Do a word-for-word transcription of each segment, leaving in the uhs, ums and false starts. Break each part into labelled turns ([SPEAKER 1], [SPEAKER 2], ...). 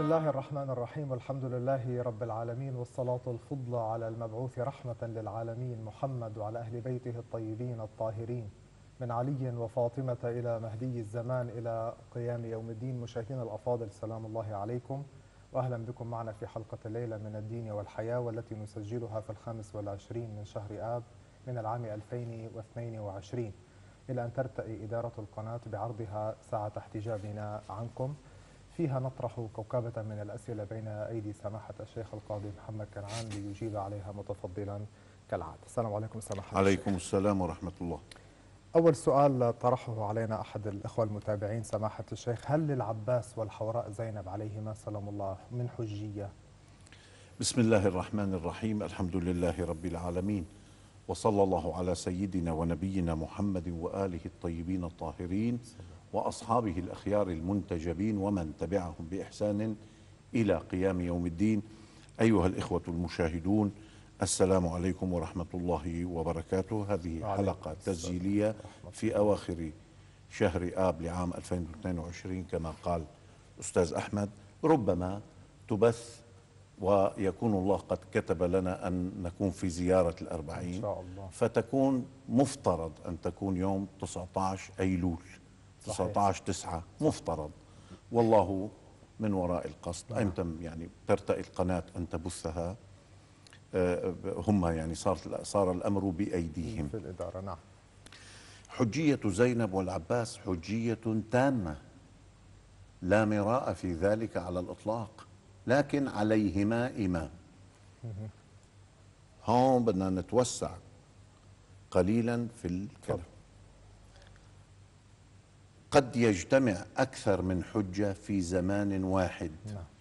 [SPEAKER 1] الله الرحمن الرحيم، والحمد لله رب العالمين، والصلاة الفضلى على المبعوث رحمة للعالمين محمد وعلى أهل بيته الطيبين الطاهرين، من علي وفاطمة إلى مهدي الزمان إلى قيام يوم الدين. مشاهدينا الأفاضل، سلام الله عليكم وأهلا بكم معنا في حلقة الليلة من الدين والحياة، والتي نسجلها في الخامس والعشرين من شهر آب من العام ألفين واثنين وعشرين، إلى أن ترتئي إدارة القناة بعرضها ساعة احتجابنا عنكم، فيها نطرح كوكبة من الأسئلة بين أيدي سماحة الشيخ القاضي محمد كنعان ليجيب عليها متفضلا كالعادة. السلام عليكم سماحة
[SPEAKER 2] عليكم
[SPEAKER 1] الشيخ.
[SPEAKER 2] السلام ورحمة الله.
[SPEAKER 1] أول سؤال طرحه علينا أحد الإخوة المتابعين سماحة الشيخ: هل للعباس والحوراء زينب عليهما سلام الله من حجية؟
[SPEAKER 2] بسم الله الرحمن الرحيم، الحمد لله رب العالمين، وصلى الله على سيدنا ونبينا محمد وآله الطيبين الطاهرين وأصحابه الأخيار المنتجبين ومن تبعهم بإحسان إلى قيام يوم الدين. أيها الإخوة المشاهدون، السلام عليكم ورحمة الله وبركاته. هذه حلقة تسجيلية في أواخر شهر آب لعام ألفين واثنين وعشرين كما قال أستاذ أحمد، ربما تبث ويكون الله قد كتب لنا أن نكون في زيارة الأربعين إن شاء الله، فتكون مفترض أن تكون يوم تسعة عشر أيلول، تسعة عشر تسعة مفترض، والله من وراء القصد. أنت يعني ترتئي القناة أن تبثها، هم يعني صار صار الأمر بأيديهم
[SPEAKER 1] في الإدارة. نعم.
[SPEAKER 2] حجية زينب والعباس حجية تامة لا مراء في ذلك على الإطلاق، لكن عليهما إمام. هون بدنا نتوسع قليلا في الكلام. قد يجتمع أكثر من حجة في زمان واحد،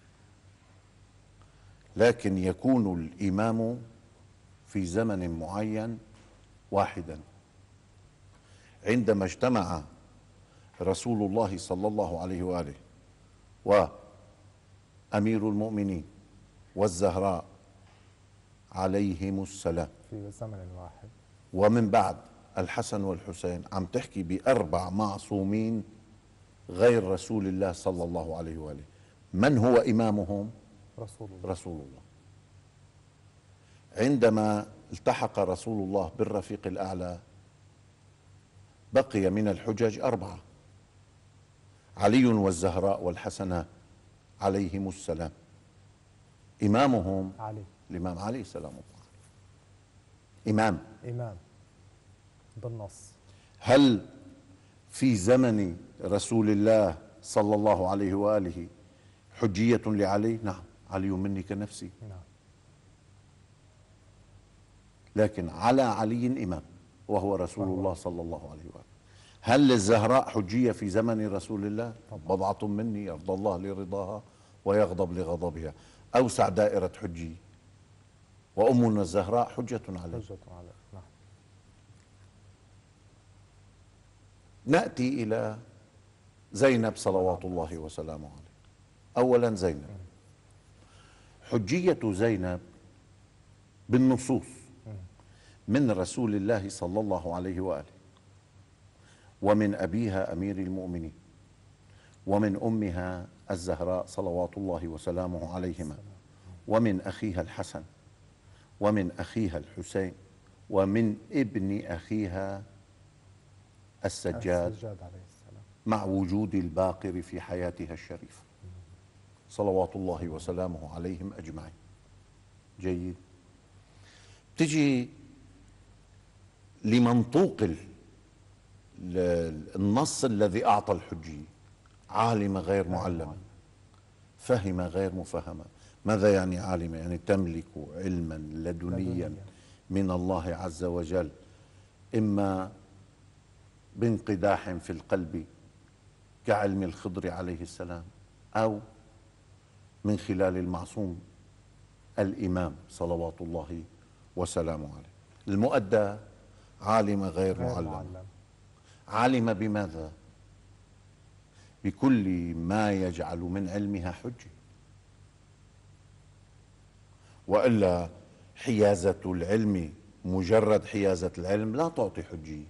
[SPEAKER 2] لكن يكون الإمام في زمن معين واحدا. عندما اجتمع رسول الله صلى الله عليه وآله وأمير المؤمنين والزهراء عليهم السلام
[SPEAKER 1] في زمن واحد،
[SPEAKER 2] ومن بعد الحسن والحسين، عم تحكي بأربع معصومين غير رسول الله صلى الله عليه وآله. من هو إمامهم؟
[SPEAKER 1] رسول الله.
[SPEAKER 2] رسول الله. عندما التحق رسول الله بالرفيق الأعلى بقي من الحجج أربعة: علي والزهراء والحسنات عليهم السلام. إمامهم
[SPEAKER 1] علي،
[SPEAKER 2] الإمام علي سلام الله. إمام
[SPEAKER 1] إمام بالنص.
[SPEAKER 2] هل في زمن رسول الله صلى الله عليه وآله حجية لعلي؟ نعم، علي مني كنفسي.
[SPEAKER 1] نعم.
[SPEAKER 2] لكن على علي إمام وهو رسول الله صلى الله عليه وآله. هل للزهراء حجية في زمن رسول الله؟ بضعة مني يرضى الله لرضاها ويغضب لغضبها، أوسع دائرة حجية، وأمنا الزهراء حجة عليه.
[SPEAKER 1] حجة عليه. نعم.
[SPEAKER 2] نأتي إلى زينب صلوات الله وسلامه عليه. أولا زينب، حجية زينب بالنصوص من رسول الله صلى الله عليه وآله، ومن أبيها أمير المؤمنين، ومن أمها الزهراء صلوات الله وسلامه عليهما، ومن أخيها الحسن، ومن أخيها الحسين، ومن ابن أخيها السجاد،
[SPEAKER 1] السجاد عليه السلام،
[SPEAKER 2] مع وجود الباقر في حياتها الشريفة صلوات الله وسلامه عليهم أجمعين. جيد. تجي لمنطوق النص الذي أعطى الحجية: عالمة غير معلمة، فهمة غير مفهمة. ماذا يعني عالمة؟ يعني تملك علما لدنيا من الله عز وجل، إما بانقداح في القلب كعلم الخضر عليه السلام، أو من خلال المعصوم الإمام صلوات الله وسلامه عليه. المؤدى عالمة غير, غير معلمة. معلم. عالمة بماذا؟ بكل ما يجعل من علمها حجة، وإلا حيازة العلم مجرد حيازة العلم لا تعطي حجية.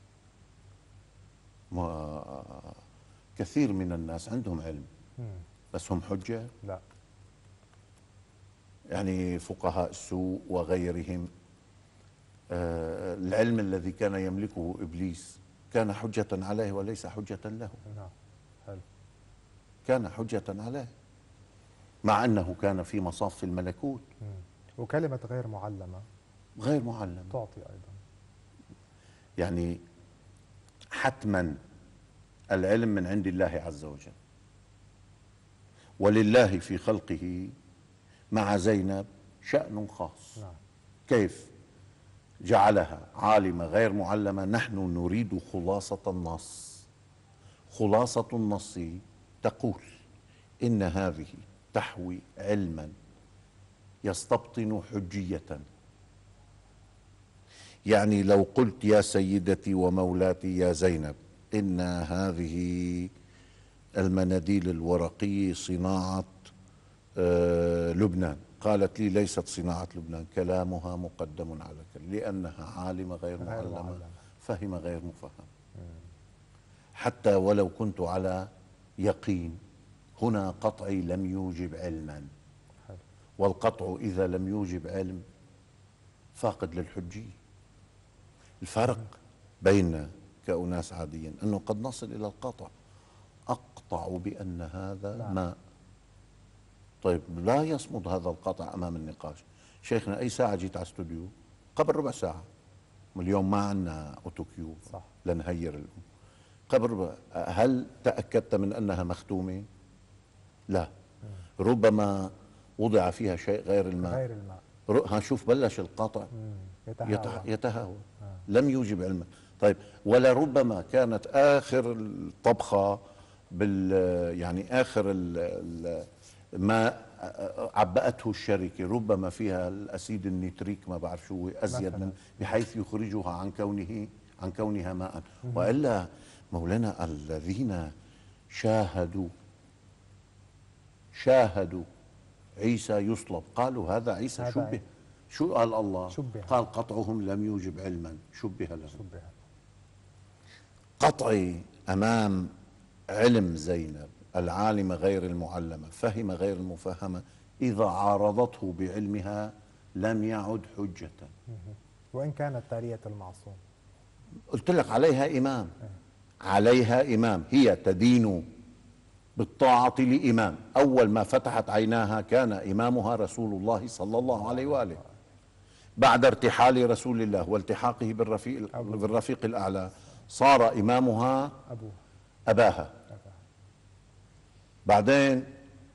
[SPEAKER 2] ما كثير من الناس عندهم علم بس هم حجة؟
[SPEAKER 1] لا.
[SPEAKER 2] يعني فقهاء السوء وغيرهم، آه العلم الذي كان يملكه إبليس كان حجة عليه وليس حجة له.
[SPEAKER 1] نعم. حلو.
[SPEAKER 2] كان حجة عليه مع أنه كان في مصاف الملكوت.
[SPEAKER 1] مم. وكلمة غير معلمة
[SPEAKER 2] غير معلم
[SPEAKER 1] تعطي أيضا.
[SPEAKER 2] يعني حتما العلم من عند الله عز وجل، ولله في خلقه مع زينب شأن خاص.
[SPEAKER 1] نعم.
[SPEAKER 2] كيف جعلها عالمة غير معلمة؟ نحن نريد خلاصة النص. خلاصة النص تقول إن هذه تحوي علما يستبطن حجية. يعني لو قلت يا سيدتي ومولاتي يا زينب إن هذه المناديل الورقية صناعة آه لبنان، قالت لي ليست صناعة لبنان، كلامها مقدم على كلام، لأنها عالمة غير, غير معلمة, معلمة فهم غير مفهم. حتى ولو كنت على يقين، هنا قطعي لم يوجب علما، والقطع إذا لم يوجب علم فاقد للحجية. الفرق بين كأناس عاديين أنه قد نصل إلى القطع، أقطع بأن هذا لا. ماء. طيب لا يصمد هذا القطع أمام النقاش. شيخنا أي ساعة جيت على استوديو؟ قبل ربع ساعة. اليوم ما عندنا أوتوكيو لنهير الأم. قبل ربع، هل تأكدت من أنها مختومة؟ لا. ربما وضع فيها شيء غير الماء.
[SPEAKER 1] غير الماء.
[SPEAKER 2] ها شوف بلش القطع
[SPEAKER 1] يتهاوى,
[SPEAKER 2] يتهاوى. آه. لم يوجب علما. طيب ولربما كانت آخر الطبخة بال يعني آخر ال ال ما عبأته الشركة ربما فيها الأسيد النيتريك ما بعرف شو أزيد من بحيث يخرجها عن كونه عن كونها ماء. وإلا مولانا الذين شاهدوا شاهدوا عيسى يصلب قالوا هذا عيسى شبه. شو قال الله؟
[SPEAKER 1] شبه.
[SPEAKER 2] قال قطعهم لم يوجب علما، شبه له.
[SPEAKER 1] شبه.
[SPEAKER 2] قطعي أمام علم زينب العالمة غير المعلمة فهم غير المفهمة، إذا عارضته بعلمها لم يعد حجة،
[SPEAKER 1] وإن كانت تالية المعصوم.
[SPEAKER 2] قلت لك عليها إمام. عليها إمام، هي تدين بالطاعة لإمام. أول ما فتحت عيناها كان إمامها رسول الله صلى الله عليه وآله. بعد ارتحال رسول الله والتحاقه بالرفيق, بالرفيق الأعلى صار إمامها
[SPEAKER 1] أبوه.
[SPEAKER 2] أباها. بعدين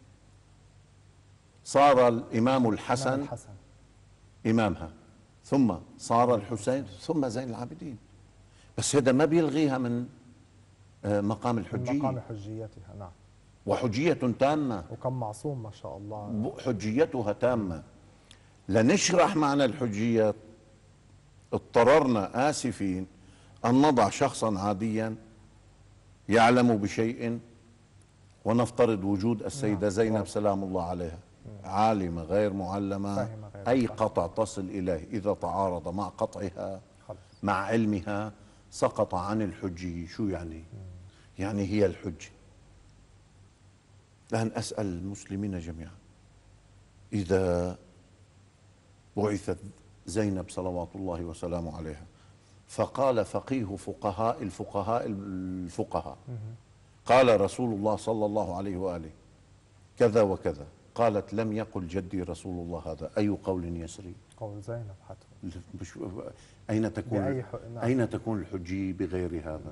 [SPEAKER 2] صار الإمام الحسن, الحسن إمامها، ثم صار الحسين، ثم زين العابدين. بس هذا ما بيلغيها من مقام الحجية،
[SPEAKER 1] من مقام حجيتها. نعم.
[SPEAKER 2] وحجية تامة،
[SPEAKER 1] وكم معصوم ما شاء الله.
[SPEAKER 2] حجيتها تامة. لنشرح معنى الحجية اضطررنا آسفين أن نضع شخصا عاديا يعلم بشيء ونفترض وجود السيدة زينب سلام الله عليها عالمة غير معلمة. غير أي قطع تصل إليه إذا تعارض مع قطعها مع علمها سقط عن الحجية. شو يعني؟ يعني هي الحجة. الآن أسأل المسلمين جميعا، إذا بعثت زينب صلوات الله وسلامه عليها فقال فقيه فقهاء الفقهاء الفقهاء قال رسول الله صلى الله عليه وآله كذا وكذا، قالت لم يقل جدي رسول الله هذا، أي قول يسري؟
[SPEAKER 1] قول زينب حتى.
[SPEAKER 2] أين تكون أين تكون الحجية بغير هذا؟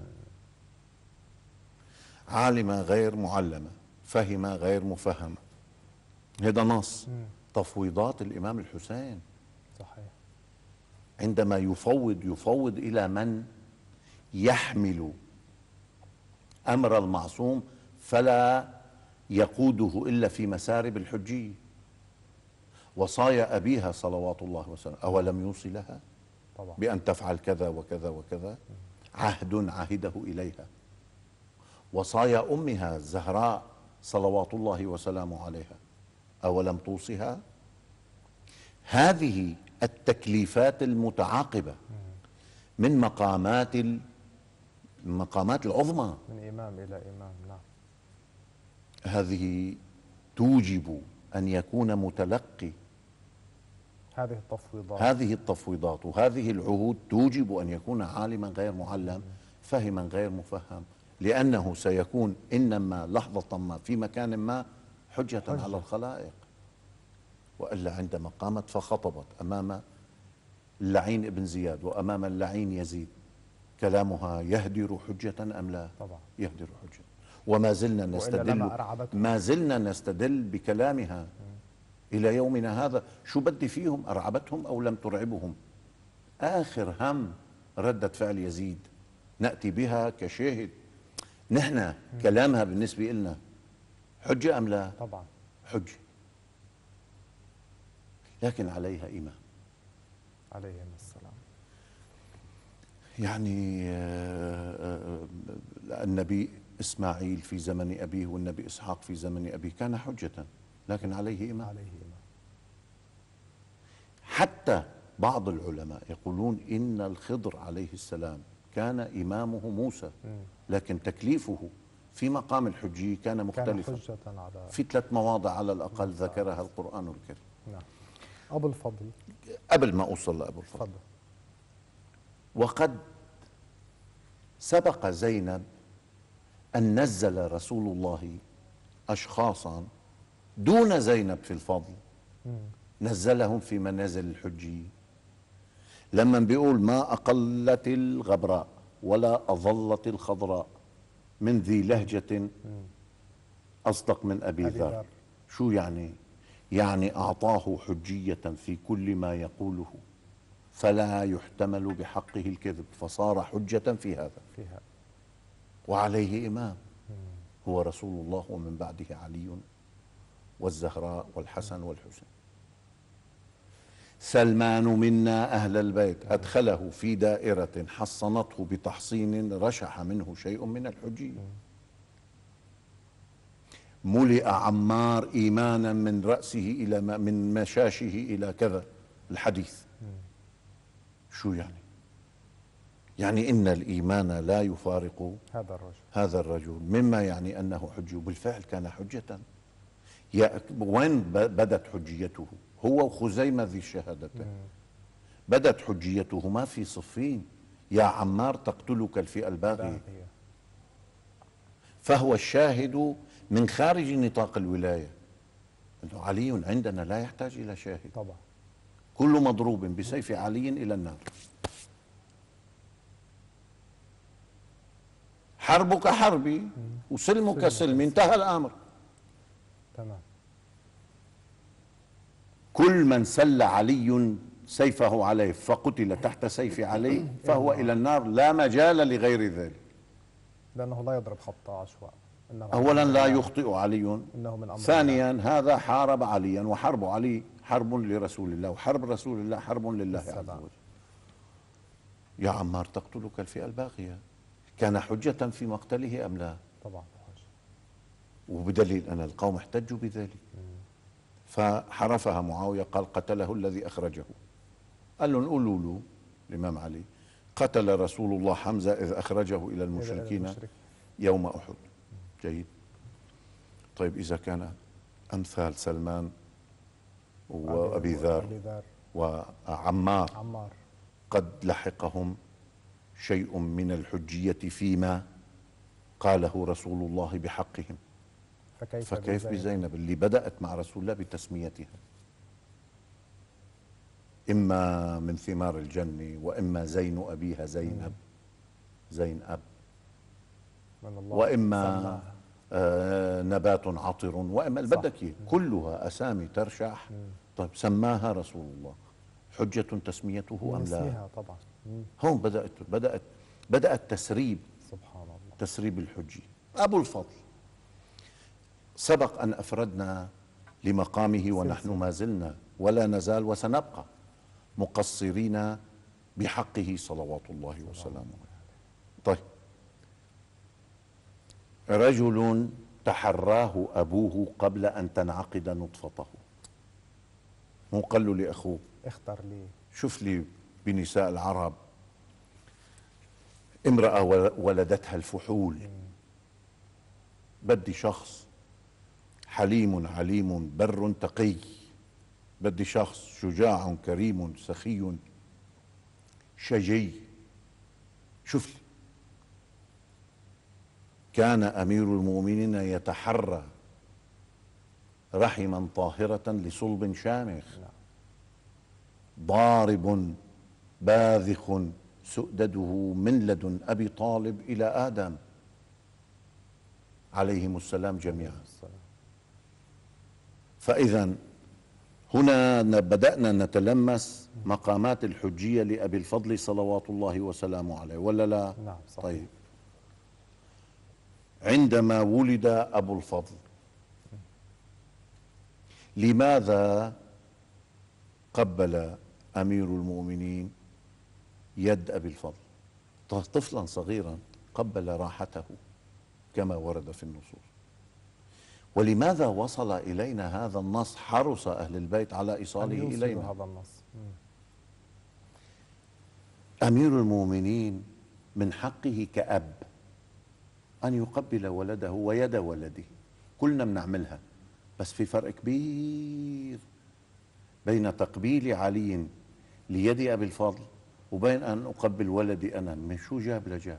[SPEAKER 2] عالمة غير معلمة، فهم غير مفهمة. هذا نص. تفويضات الإمام الحسين
[SPEAKER 1] صحيح.
[SPEAKER 2] عندما يفوض يفوض إلى من يحمل أمر المعصوم فلا يقوده إلا في مسارب الحجية. وصايا أبيها صلوات الله وسلامه أولم يوصي لها
[SPEAKER 1] طبعا
[SPEAKER 2] بأن تفعل كذا وكذا وكذا؟ عهد عهده إليها. وصايا أمها الزهراء صلوات الله وسلامه عليها أولم توصها؟ هذه التكليفات المتعاقبة من مقامات المقامات العظمى،
[SPEAKER 1] من إمام إلى إمام. نعم.
[SPEAKER 2] هذه توجب أن يكون متلقي
[SPEAKER 1] هذه التفويضات
[SPEAKER 2] هذه التفويضات وهذه العهود توجب أن يكون عالما غير معلم، فهما غير مفهم، لأنه سيكون إنما لحظة ما في مكان ما حجة, حجة على الخلائق. وإلا عندما قامت فخطبت أمام اللعين ابن زياد وأمام اللعين يزيد، كلامها يهدر حجة أم لا؟
[SPEAKER 1] طبعا
[SPEAKER 2] يهدر حجة. وما زلنا نستدل ما زلنا نستدل بكلامها م. إلى يومنا هذا. شو بدي فيهم؟ أرعبتهم أو لم ترعبهم؟ آخر هم ردة فعل يزيد نأتي بها كشاهد. نحن م. كلامها بالنسبة لنا حجة أم لا؟
[SPEAKER 1] طبعا
[SPEAKER 2] حجة، لكن عليها إمام
[SPEAKER 1] عليهم السلام.
[SPEAKER 2] يعني النبي إسماعيل في زمن أبيه والنبي إسحاق في زمن أبيه كان حجة، لكن عليه إمام.
[SPEAKER 1] عليه إمام.
[SPEAKER 2] حتى بعض العلماء يقولون إن الخضر عليه السلام كان إمامه موسى، لكن تكليفه في مقام الحجي كان مختلفا،
[SPEAKER 1] كان حجة على
[SPEAKER 2] في ثلاث مواضع على الأقل ذكرها القرآن الكريم.
[SPEAKER 1] نعم. أبو الفضل،
[SPEAKER 2] قبل ما أوصل لأبو الفضل، فضل. وقد سبق زينب أن نزل رسول الله أشخاصا دون زينب في الفضل، نزلهم في منازل الحجي. لما بيقول ما أقلت الغبراء ولا أظلت الخضراء من ذي لهجة أصدق من أبي ذر، شو يعني؟ يعني أعطاه حجية في كل ما يقوله فلا يحتمل بحقه الكذب، فصار حجة في هذا
[SPEAKER 1] فيها.
[SPEAKER 2] وعليه إمام هو رسول الله، ومن بعده علي والزهراء والحسن والحسين. سلمان منا أهل البيت أدخله في دائرة حصنته بتحصين رشح منه شيء من الحجية. ملئ عمار إيمانا من رأسه إلى من مشاشه إلى كذا الحديث. شو يعني؟ يعني إن الإيمان لا يفارق
[SPEAKER 1] هذا الرجل
[SPEAKER 2] هذا الرجل مما يعني أنه حجة. بالفعل كان حجة. وين بدت حجيته؟ هو وخزيمة ذي الشهادتين بدت حجيتهما في صفين: يا عمار تقتلك الفئة الباغية. فهو الشاهد من خارج نطاق الولاية. أنه علي عندنا لا يحتاج إلى شاهد،
[SPEAKER 1] طبعا
[SPEAKER 2] كل مضروب بسيف علي إلى النار. حربك حربي وسلمك سلمي، انتهى الأمر.
[SPEAKER 1] تمام.
[SPEAKER 2] كل من سل علي سيفه عليه فقتل تحت سيف علي فهو إلى النار، لا مجال لغير ذلك،
[SPEAKER 1] لأنه لا يضرب خط عشواء.
[SPEAKER 2] أولا لا يخطئ علي،
[SPEAKER 1] إنه من أمر
[SPEAKER 2] ثانيا الله. هذا حارب عليا، وحرب علي حرب لرسول الله، وحرب رسول الله حرب لله عز وجل. يا عمار تقتلك الفئة الباغية، كان حجة في مقتله أم لا؟
[SPEAKER 1] طبعا.
[SPEAKER 2] وبدليل أن القوم احتجوا بذلك. فحرفها معاوية قال قتله الذي أخرجه. قال لهم قولوا له الإمام علي قتل رسول الله حمزة إذ أخرجه إلى المشركين يوم أحد. جيد. طيب إذا كان أمثال سلمان وأبي ذر وعمار
[SPEAKER 1] عمار
[SPEAKER 2] قد لحقهم شيء من الحجية فيما قاله رسول الله بحقهم،
[SPEAKER 1] فكيف,
[SPEAKER 2] فكيف بزينب اللي بدأت مع رسول الله بتسميتها إما من ثمار الجنة وإما زين أبيها زينب زين أب، وإما آه نبات عطر، وإما بدك كلها أسامي ترشح. طيب سماها رسول الله، حجة تسميته أم لا؟
[SPEAKER 1] طبعا.
[SPEAKER 2] هون بدأت بدأت بدأت تسريب،
[SPEAKER 1] سبحان الله،
[SPEAKER 2] تسريب الحجة. أبو الفضل سبق أن أفردنا لمقامه، ونحن ما زلنا ولا نزال وسنبقى مقصرين بحقه صلوات الله وسلامه عليه. طيب، رجل تحراه أبوه قبل أن تنعقد نطفته، مو قال له لأخوه
[SPEAKER 1] اختر لي،
[SPEAKER 2] شوف لي بنساء العرب امرأة ولدتها الفحول، بدي شخص حليم عليم بر تقي. بدي شخص شجاع كريم سخي شجي. شوف لي، كان أمير المؤمنين يتحرى رحما طاهرة لصلب شامخ، ضارب باذخ سؤدده من لدن أبي طالب إلى آدم عليهم السلام جميعا. فإذا هنا بدأنا نتلمس مقامات الحجية لأبي الفضل صلوات الله وسلامه عليه، ولا لا؟
[SPEAKER 1] نعم صحيح.
[SPEAKER 2] طيب، عندما ولد أبو الفضل لماذا قبل أمير المؤمنين يد أبي الفضل؟ طفلا صغيرا قبل راحته كما ورد في النصوص. ولماذا وصل إلينا هذا النص؟ حرص أهل البيت على إيصاله إلينا.
[SPEAKER 1] هذا النص.
[SPEAKER 2] أمير المؤمنين من حقه كأب أن يقبل ولده ويد ولده، كلنا بنعملها، بس في فرق كبير بين تقبيل علي ليد أبي الفضل وبين أن أقبل ولدي أنا. من شو جاب لجاب؟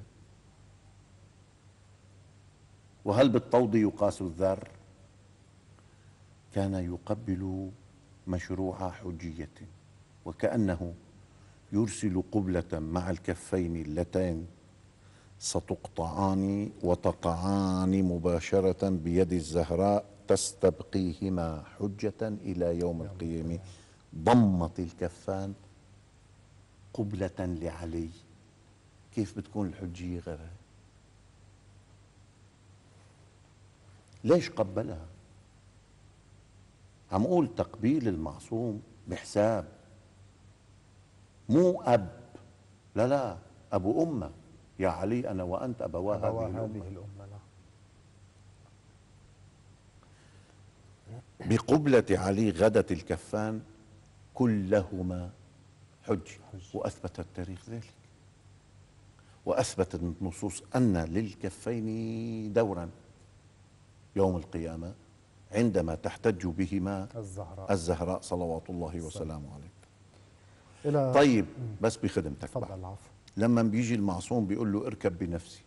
[SPEAKER 2] وهل بالطود يقاس الذر؟ كان يقبل مشروع حجية، وكأنه يرسل قبلة مع الكفين اللتين ستقطعان وتقعان مباشرة بيد الزهراء تستبقيهما حجة إلى يوم القيامة. ضمت الكفان قبلة لعلي. كيف بتكون الحجية غيرها؟ ليش قبلها؟ عم أقول تقبيل المعصوم بحساب، مو أب، لا لا، أبو أمة. يا علي أنا وأنت أبوا هذه الأمة.
[SPEAKER 1] الأمة.
[SPEAKER 2] بقبلة علي غدت الكفان كلهما حج. وأثبت التاريخ ذلك، وأثبتت النصوص أن للكفين دورا يوم القيامة عندما تحتج بهما
[SPEAKER 1] الزهراء,
[SPEAKER 2] الزهراء صلوات الله وسلامه
[SPEAKER 1] عليه.
[SPEAKER 2] طيب، بس بخدمتك
[SPEAKER 1] تفضل. العفو.
[SPEAKER 2] لما بيجي المعصوم بيقول له اركب بنفسي،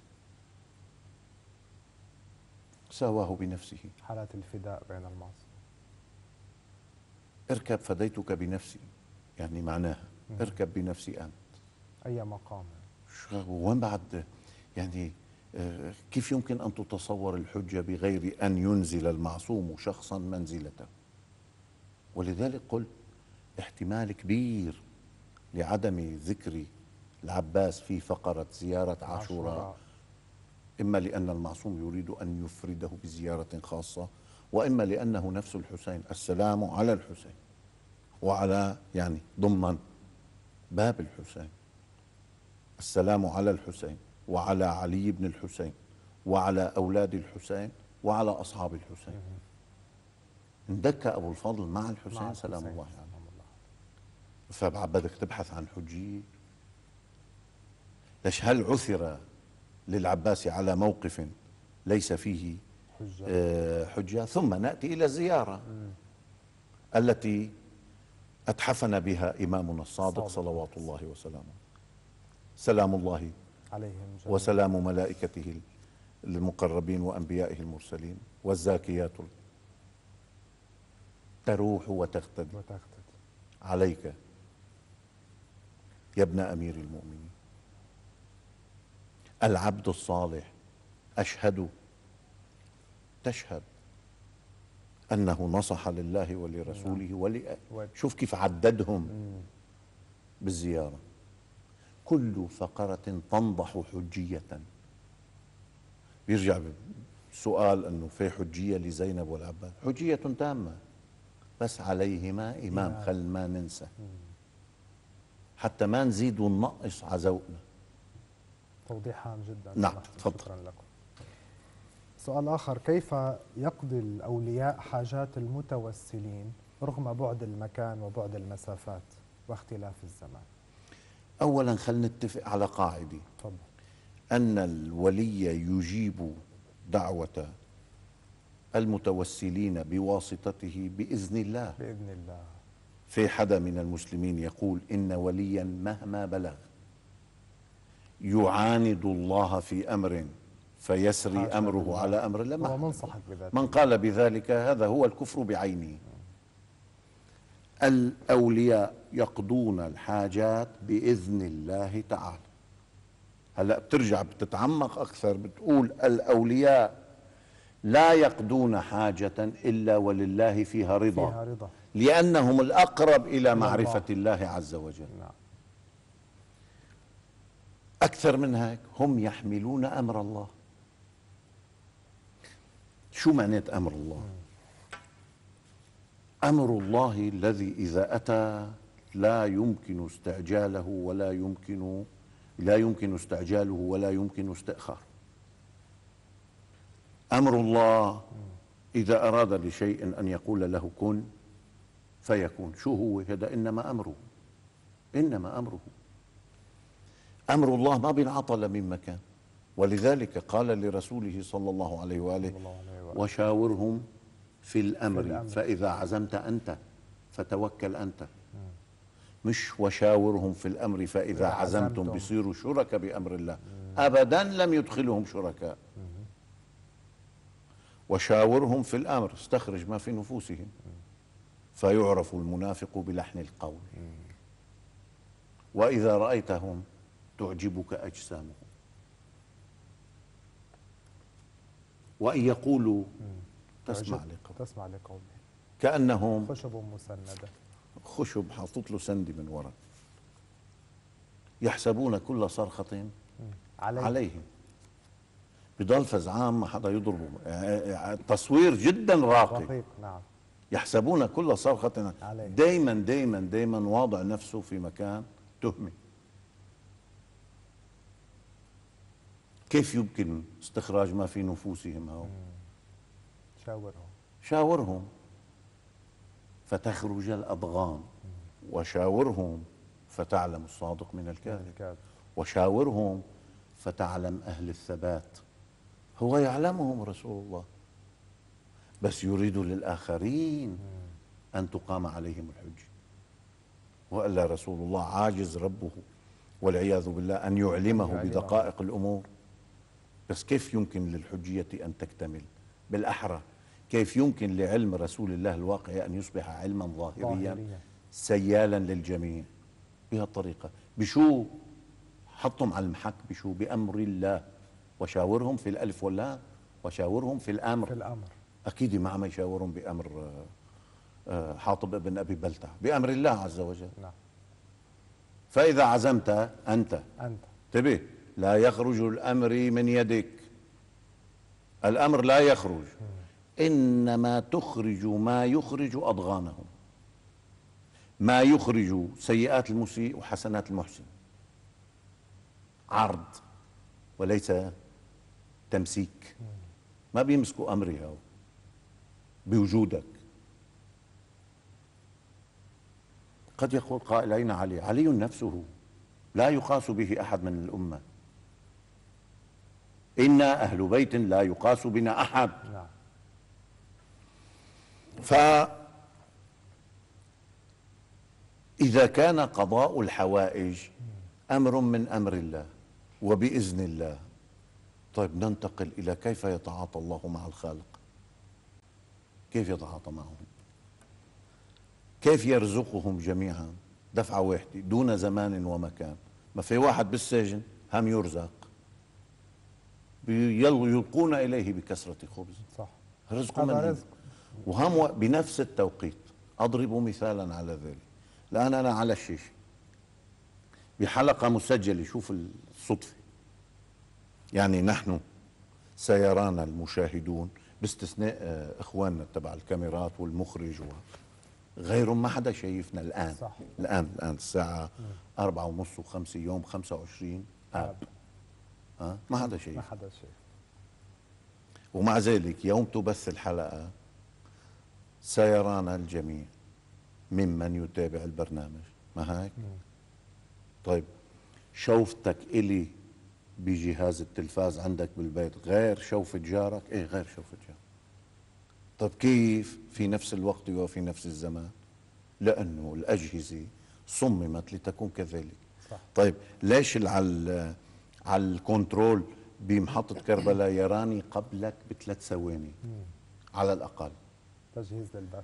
[SPEAKER 2] ساواه بنفسه.
[SPEAKER 1] حالات الفداء بين المعصوم.
[SPEAKER 2] اركب فديتك بنفسي، يعني معناها اركب بنفسي أنت.
[SPEAKER 1] أي مقام؟
[SPEAKER 2] وين بعد يعني كيف يمكن أن تتصور الحجة بغير أن ينزل المعصوم شخصا منزلته؟ ولذلك قلت احتمال كبير لعدم ذكر العباس في فقرة زيارة عاشوراء، إما لأن المعصوم يريد أن يفرده بزيارة خاصة، وإما لأنه نفس الحسين. السلام على الحسين وعلى، يعني ضمن باب الحسين، السلام على الحسين وعلى علي بن الحسين وعلى أولاد الحسين وعلى أصحاب الحسين. اندك أبو الفضل مع الحسين مع سلام الله عليه. فبعد بدك تبحث عن حجية. ليش هل عثر للعباس على موقف ليس فيه حجة, آه حجة؟ ثم نأتي إلى الزيارة م. التي أتحفنا بها إمامنا الصادق صلوات الله وسلامه، سلام الله عليهم وسلام ملائكته المقربين وأنبيائه المرسلين والزاكيات تروح وتغتدي عليك يا ابن أمير المؤمنين. العبد الصالح أشهد، تشهد أنه نصح لله ولرسوله ول... شوف كيف عددهم بالزيارة. كل فقرة تنضح حجية. بيرجع سؤال أنه في حجية لزينب والعباس، حجية تامة، بس عليهما إمام. خل ما ننسى حتى ما نزيد وننقص عزوقنا.
[SPEAKER 1] توضيح هام جدا.
[SPEAKER 2] نعم تفضل.
[SPEAKER 1] شكرا لكم. سؤال آخر: كيف يقضي الأولياء حاجات المتوسلين رغم بعد المكان وبعد المسافات واختلاف الزمان؟
[SPEAKER 2] أولا خلينا نتفق على قاعدة.
[SPEAKER 1] تفضل.
[SPEAKER 2] أن الولي يجيب دعوة المتوسلين بواسطته بإذن الله.
[SPEAKER 1] بإذن الله.
[SPEAKER 2] في حدا من المسلمين يقول إن وليا مهما بلغ يعاند الله في أمر فيسري أمره
[SPEAKER 1] بالله.
[SPEAKER 2] على أمر الله؟
[SPEAKER 1] هو منصحك بذلك.
[SPEAKER 2] من قال بذلك هذا هو الكفر بعينه. الأولياء يقضون الحاجات بإذن الله تعالى. هلأ بترجع بتتعمق أكثر بتقول الأولياء لا يقضون حاجة إلا ولله فيها رضا,
[SPEAKER 1] فيها رضا.
[SPEAKER 2] لأنهم الأقرب إلى معرفة الله. الله عز وجل.
[SPEAKER 1] نعم.
[SPEAKER 2] أكثر من هيك هم يحملون أمر الله. شو معنات أمر الله؟ أمر الله الذي إذا أتى لا يمكن استعجاله ولا يمكن لا يمكن استعجاله ولا يمكن استئخاره. أمر الله إذا أراد لشيء أن يقول له كن فيكون. شو هو هذا؟ إنما أمره إنما أمره أمر الله ما بينعطل من مكان. ولذلك قال لرسوله صلى الله عليه وآله وشاورهم في الأمر, في الأمر فإذا عزمت أنت فتوكل أنت. مش وشاورهم في الأمر فإذا عزمتم بيصيروا شركاء بأمر الله. أبدا لم يدخلهم شركاء. وشاورهم في الأمر استخرج ما في نفوسهم فيعرف المنافق بلحن القول. وإذا رأيتهم تعجبك أجسامهم وإن يقولوا تسمع لقول
[SPEAKER 1] تسمع لقول
[SPEAKER 2] كأنهم
[SPEAKER 1] خشب مسندة.
[SPEAKER 2] خشب حاطط له سندي من وراء. يحسبون كل صرخة عليه. عليهم. بضل فزعان ما حدا يضربه. تصوير جدا راقي.
[SPEAKER 1] رقيق. نعم.
[SPEAKER 2] يحسبون كل صرخة عليه. دايما دايما دايما واضع نفسه في مكان تهمة. كيف يمكن استخراج ما في نفوسهم؟ هو
[SPEAKER 1] شاورهم
[SPEAKER 2] شاورهم فتخرج الأضغان. وشاورهم فتعلم الصادق من الكاذب. وشاورهم فتعلم أهل الثبات. هو يعلمهم رسول الله بس يريد للآخرين أن تقام عليهم الحجة. وإلا رسول الله عاجز ربه والعياذ بالله أن يعلمه بدقائق الأمور. بس كيف يمكن للحجية أن تكتمل؟ بالأحرى كيف يمكن لعلم رسول الله الواقع أن يصبح علما ظاهريا سيالا للجميع بهالطريقة؟ بشو حطهم على المحك؟ بشو؟ بأمر الله. وشاورهم في الألف واللام وشاورهم في الأمر.
[SPEAKER 1] في الأمر.
[SPEAKER 2] أكيد ما عم يشاورهم بأمر حاطب ابن أبي بلتع، بأمر الله عز وجل. نعم. فإذا عزمت أنت
[SPEAKER 1] أنت
[SPEAKER 2] انتبه، لا يخرج الأمر من يدك. الأمر لا يخرج، إنما تخرج ما يخرج أضغانهم، ما يخرج سيئات المسيء وحسنات المحسن. عرض وليس تمسيك. ما بيمسكوا أمرها بوجودك. قد يقول قائل أين علي؟ علي نفسه لا يقاس به أحد من الأمة. إنا أهل بيت لا يقاس بنا أحد.
[SPEAKER 1] نعم.
[SPEAKER 2] فإذا كان قضاء الحوائج أمر من أمر الله وبإذن الله، طيب ننتقل إلى كيف يتعاطى الله مع الخالق. كيف يتعاطى معهم؟ كيف يرزقهم جميعا دفعة واحدة دون زمان ومكان؟ ما في واحد بالسجن هم يرزق، يلقون إليه بكسرة خبز.
[SPEAKER 1] صح.
[SPEAKER 2] رزق من رزق. وهم بنفس التوقيت. أضرب مثالا على ذلك. الآن أنا على الشاشة بحلقة مسجلة، شوف الصدفة، يعني نحن سيرانا المشاهدون باستثناء إخواننا تبع الكاميرات والمخرج وغيرهم، ما حدا شايفنا الآن.
[SPEAKER 1] صح.
[SPEAKER 2] الآن الآن الساعة أربعة ونص وخمسة يوم خمسة وعشرين آب. ها؟ ما حدا شايف.
[SPEAKER 1] ما حدا شايف.
[SPEAKER 2] ومع ذلك يوم تبث الحلقة سيرانا الجميع ممن يتابع البرنامج، ما هيك؟ طيب شوفتك إلي بجهاز التلفاز عندك بالبيت غير شوفة جارك؟ ايه غير شوفة جارك. طب كيف في نفس الوقت وفي نفس الزمان؟ لأنه الأجهزة صممت لتكون كذلك.
[SPEAKER 1] صح.
[SPEAKER 2] طيب ليش على على الكنترول بمحطة كربلاء يراني قبلك بثلاث ثواني على الأقل؟
[SPEAKER 1] تجهيز للبث.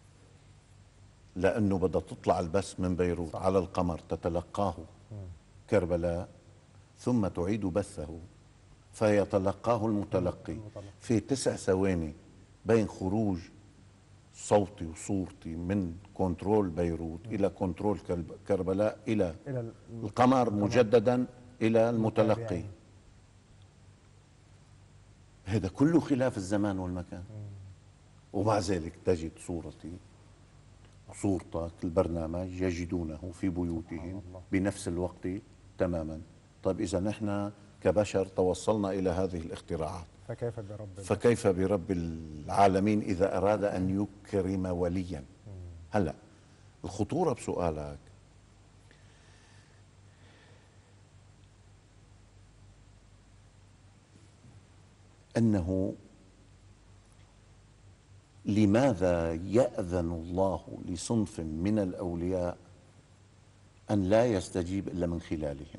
[SPEAKER 2] لأنه بدها تطلع البث من بيروت
[SPEAKER 1] صح.
[SPEAKER 2] على القمر، تتلقاه كربلاء ثم تعيد بثه فيتلقاه المتلقي في تسع ثواني بين خروج صوتي وصورتي من كنترول بيروت إلى كنترول كربلاء إلى, إلى القمر مجددا إلى المتلقي. هذا كله خلاف الزمان والمكان. ومع ذلك تجد صورتي صورتك البرنامج يجدونه في بيوتهم بنفس الوقت تماما. طيب إذا نحن كبشر توصلنا إلى هذه الاختراعات،
[SPEAKER 1] فكيف برب
[SPEAKER 2] فكيف برب العالمين إذا أراد أن يكرم وليا؟ هلأ الخطورة بسؤالك أنه لماذا يأذن الله لصنف من الأولياء أن لا يستجيب إلا من خلالهم؟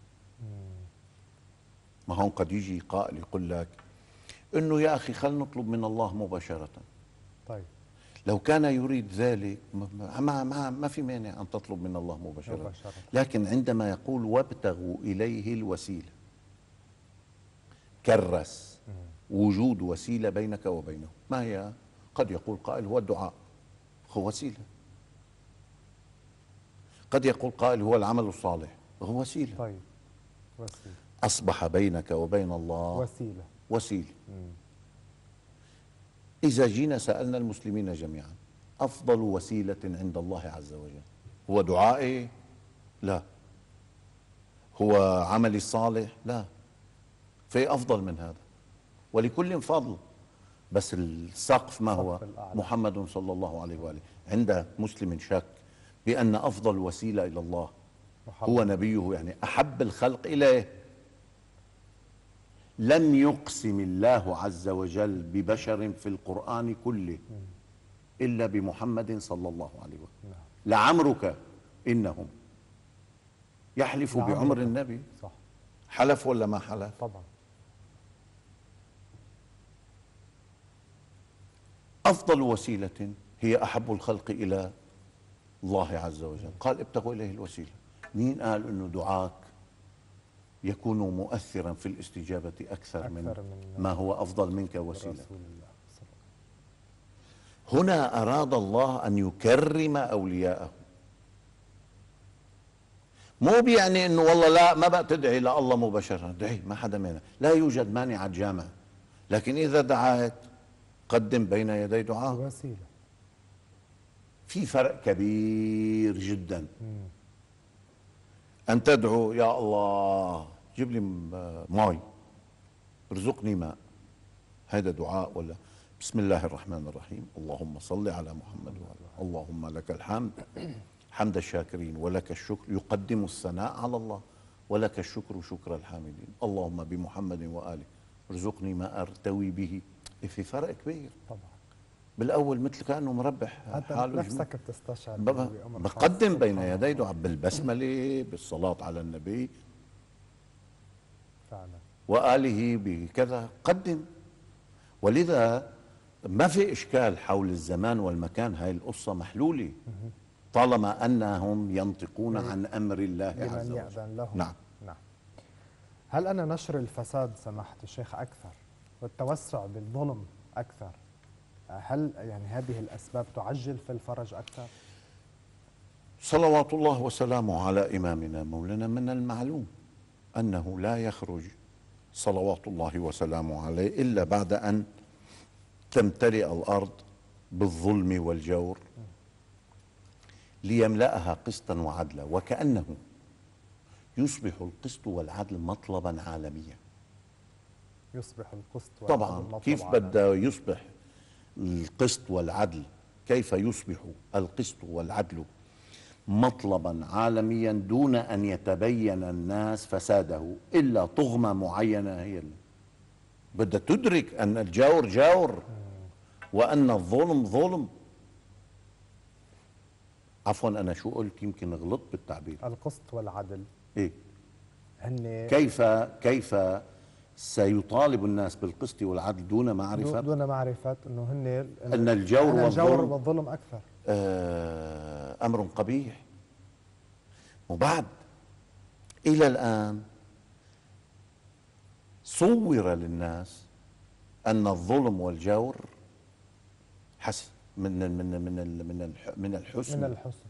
[SPEAKER 2] ما هون قد يجي قائل يقول لك إنه يا أخي خلنا نطلب من الله مباشرة. طيب لو كان يريد ذلك ما, ما, ما في مانع أن تطلب من الله مباشرة, مباشرة. لكن عندما يقول وابتغوا إليه الوسيلة كرس وجود وسيلة بينك وبينه. ما هي؟ قد يقول قائل هو الدعاء، هو وسيلة. قد يقول قائل هو العمل الصالح، هو وسيلة.
[SPEAKER 1] طيب وسيلة.
[SPEAKER 2] أصبح بينك وبين الله
[SPEAKER 1] وسيلة
[SPEAKER 2] وسيلة. مم. إذا جينا سألنا المسلمين جميعا أفضل وسيلة عند الله عز وجل هو دعائي؟ لا. هو عملي الصالح؟ لا. في أفضل من هذا، ولكل فضل، بس السقف ما هو؟ محمد صلى الله عليه وآله. عند مسلم شك بأن أفضل وسيلة إلى الله هو نبيه، يعني أحب الخلق إليه. لم يقسم الله عز وجل ببشر في القرآن كله إلا بمحمد صلى الله عليه وسلم. لعمرك إنهم يحلف بعمر النبي. صح. حلف ولا ما حلف؟
[SPEAKER 1] طبعا.
[SPEAKER 2] أفضل وسيلة هي أحب الخلق إلى الله عز وجل. قال ابتغوا إليه الوسيلة. مين قال إنه دعاك يكون مؤثرا في الاستجابة أكثر, أكثر من, من ما هو أفضل منك وسيلة؟ هنا أراد الله أن يكرم أولياءه، مو بيعني إنه والله لا ما بقى تدعي لله مباشرة. ادعي، ما حدا مانع، لا يوجد مانع على الجامع، لكن إذا دعيت قدم بين يدي دعاء
[SPEAKER 1] وسيلة.
[SPEAKER 2] في فرق كبير جدا أن تدعو يا الله جيب لي ماء، ارزقني ماء، هذا دعاء؟ ولا بسم الله الرحمن الرحيم اللهم صل على محمد وعلى اللهم لك الحمد حمد الشاكرين ولك الشكر، يقدم الثناء على الله ولك الشكر شكر الحامدين، اللهم بمحمد وآله ارزقني ما أرتوي به. في فرق كبير طبعا. بالاول مثل كانه مربح
[SPEAKER 1] حاله، نفسك بتستشعر
[SPEAKER 2] بقدم بين يدي دعاء بالبسمله بالصلاه على النبي فعلا واله بكذا قدم. ولذا ما في اشكال حول الزمان والمكان، هاي القصه محلوله طالما انهم ينطقون عن امر الله عز وجل.
[SPEAKER 1] له. نعم نعم. هل ان نشر الفساد سماحه الشيخ اكثر والتوسع بالظلم اكثر، هل يعني هذه الأسباب تعجل في الفرج أكثر؟
[SPEAKER 2] صلوات الله وسلامه على إمامنا مولانا من المعلوم أنه لا يخرج صلوات الله وسلامه عليه إلا بعد أن تمتلئ الأرض بالظلم والجور ليملأها قسطا وعدلا، وكأنه يصبح القسط والعدل مطلبا عالميا.
[SPEAKER 1] يصبح القسط والعدل
[SPEAKER 2] طبعا كيف بده يصبح القسط والعدل؟ كيف يصبح القسط والعدل مطلبا عالميا دون أن يتبين الناس فساده إلا طغمة معينة هي اللي بدها تدرك أن الجور جور وأن الظلم ظلم. عفوا أنا شو قلت؟ يمكن غلطت بالتعبير.
[SPEAKER 1] القسط والعدل
[SPEAKER 2] إيه؟
[SPEAKER 1] هن
[SPEAKER 2] كيف كيف سيطالب الناس بالقسط والعدل دون معرفة
[SPEAKER 1] دون معرفة أنه هن
[SPEAKER 2] أن الجور
[SPEAKER 1] أن الجور
[SPEAKER 2] والظلم
[SPEAKER 1] والظلم أكثر.
[SPEAKER 2] آه أمر قبيح. وبعد إلى الآن صور للناس أن الظلم والجور حسن من من من من من الحسن
[SPEAKER 1] من الحسن.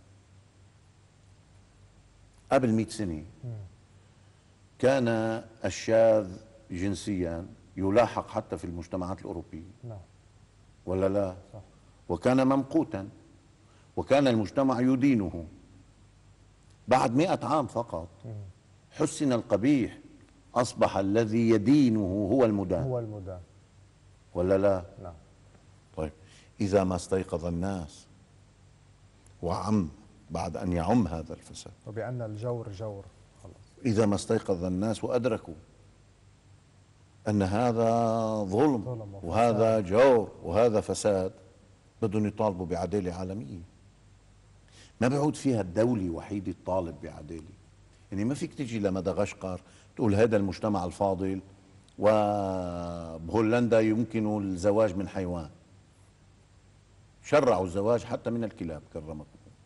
[SPEAKER 2] قبل مئة سنة كان الشاذ جنسيا يلاحق حتى في المجتمعات الأوروبية.
[SPEAKER 1] نعم.
[SPEAKER 2] ولا لا؟
[SPEAKER 1] صح.
[SPEAKER 2] وكان ممقوتا وكان المجتمع يدينه. بعد مئة عام فقط حسن القبيح، أصبح الذي يدينه هو المدان.
[SPEAKER 1] هو المدان.
[SPEAKER 2] ولا لا؟
[SPEAKER 1] نعم.
[SPEAKER 2] طيب إذا ما استيقظ الناس وعم بعد أن يعم هذا الفساد،
[SPEAKER 1] وبأن الجور جور خلص،
[SPEAKER 2] إذا ما استيقظ الناس وأدركوا أن هذا ظلم,
[SPEAKER 1] ظلم
[SPEAKER 2] وهذا جور وهذا فساد، بدهم يطالبوا بعدالة عالمية. ما بيعود فيها الدولة وحيدة تطالب بعدالة. يعني ما فيك تيجي لمدغشقر تقول هذا المجتمع الفاضل وبهولندا يمكن الزواج من حيوان، شرعوا الزواج حتى من الكلاب كرمكم.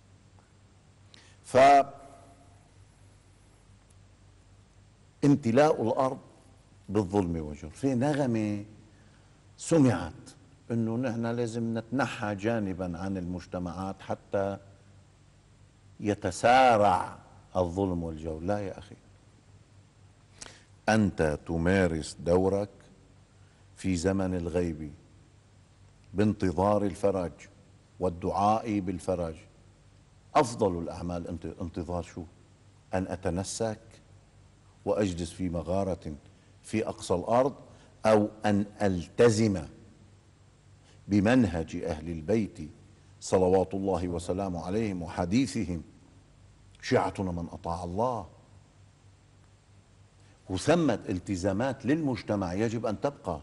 [SPEAKER 2] ف امتلاء الأرض بالظلم والجور. في نغمة سمعت انه نحن لازم نتنحى جانبا عن المجتمعات حتى يتسارع الظلم والجور. لا يا أخي، أنت تمارس دورك في زمن الغيب بانتظار الفرج والدعاء بالفرج. أفضل الأعمال انتظار شو؟ أن أتنسك وأجلس في مغارة في أقصى الأرض، أو أن ألتزم بمنهج أهل البيت صلوات الله وسلامه عليهم وحديثهم: شيعتنا من أطاع الله. وثمة التزامات للمجتمع يجب أن تبقى: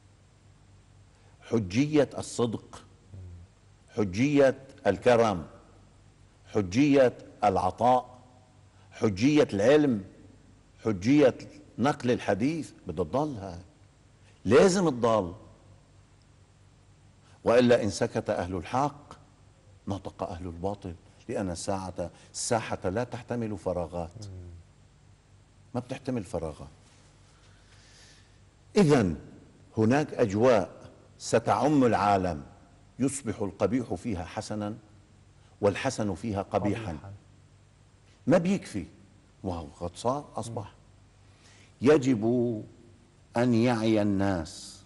[SPEAKER 2] حجية الصدق، حجية الكرم، حجية العطاء، حجية العلم، حجية نقل الحديث. بدها تضل، هاي لازم تضل، وإلا إن سكت أهل الحق نطق أهل الباطل، لأن الساعة الساحة لا تحتمل فراغات، ما بتحتمل فراغات. إذن هناك أجواء ستعم العالم يصبح القبيح فيها حسنا والحسن فيها قبيحا, قبيحا. ما بيكفي، وهو قد صار أصبح. يجب أن يعي الناس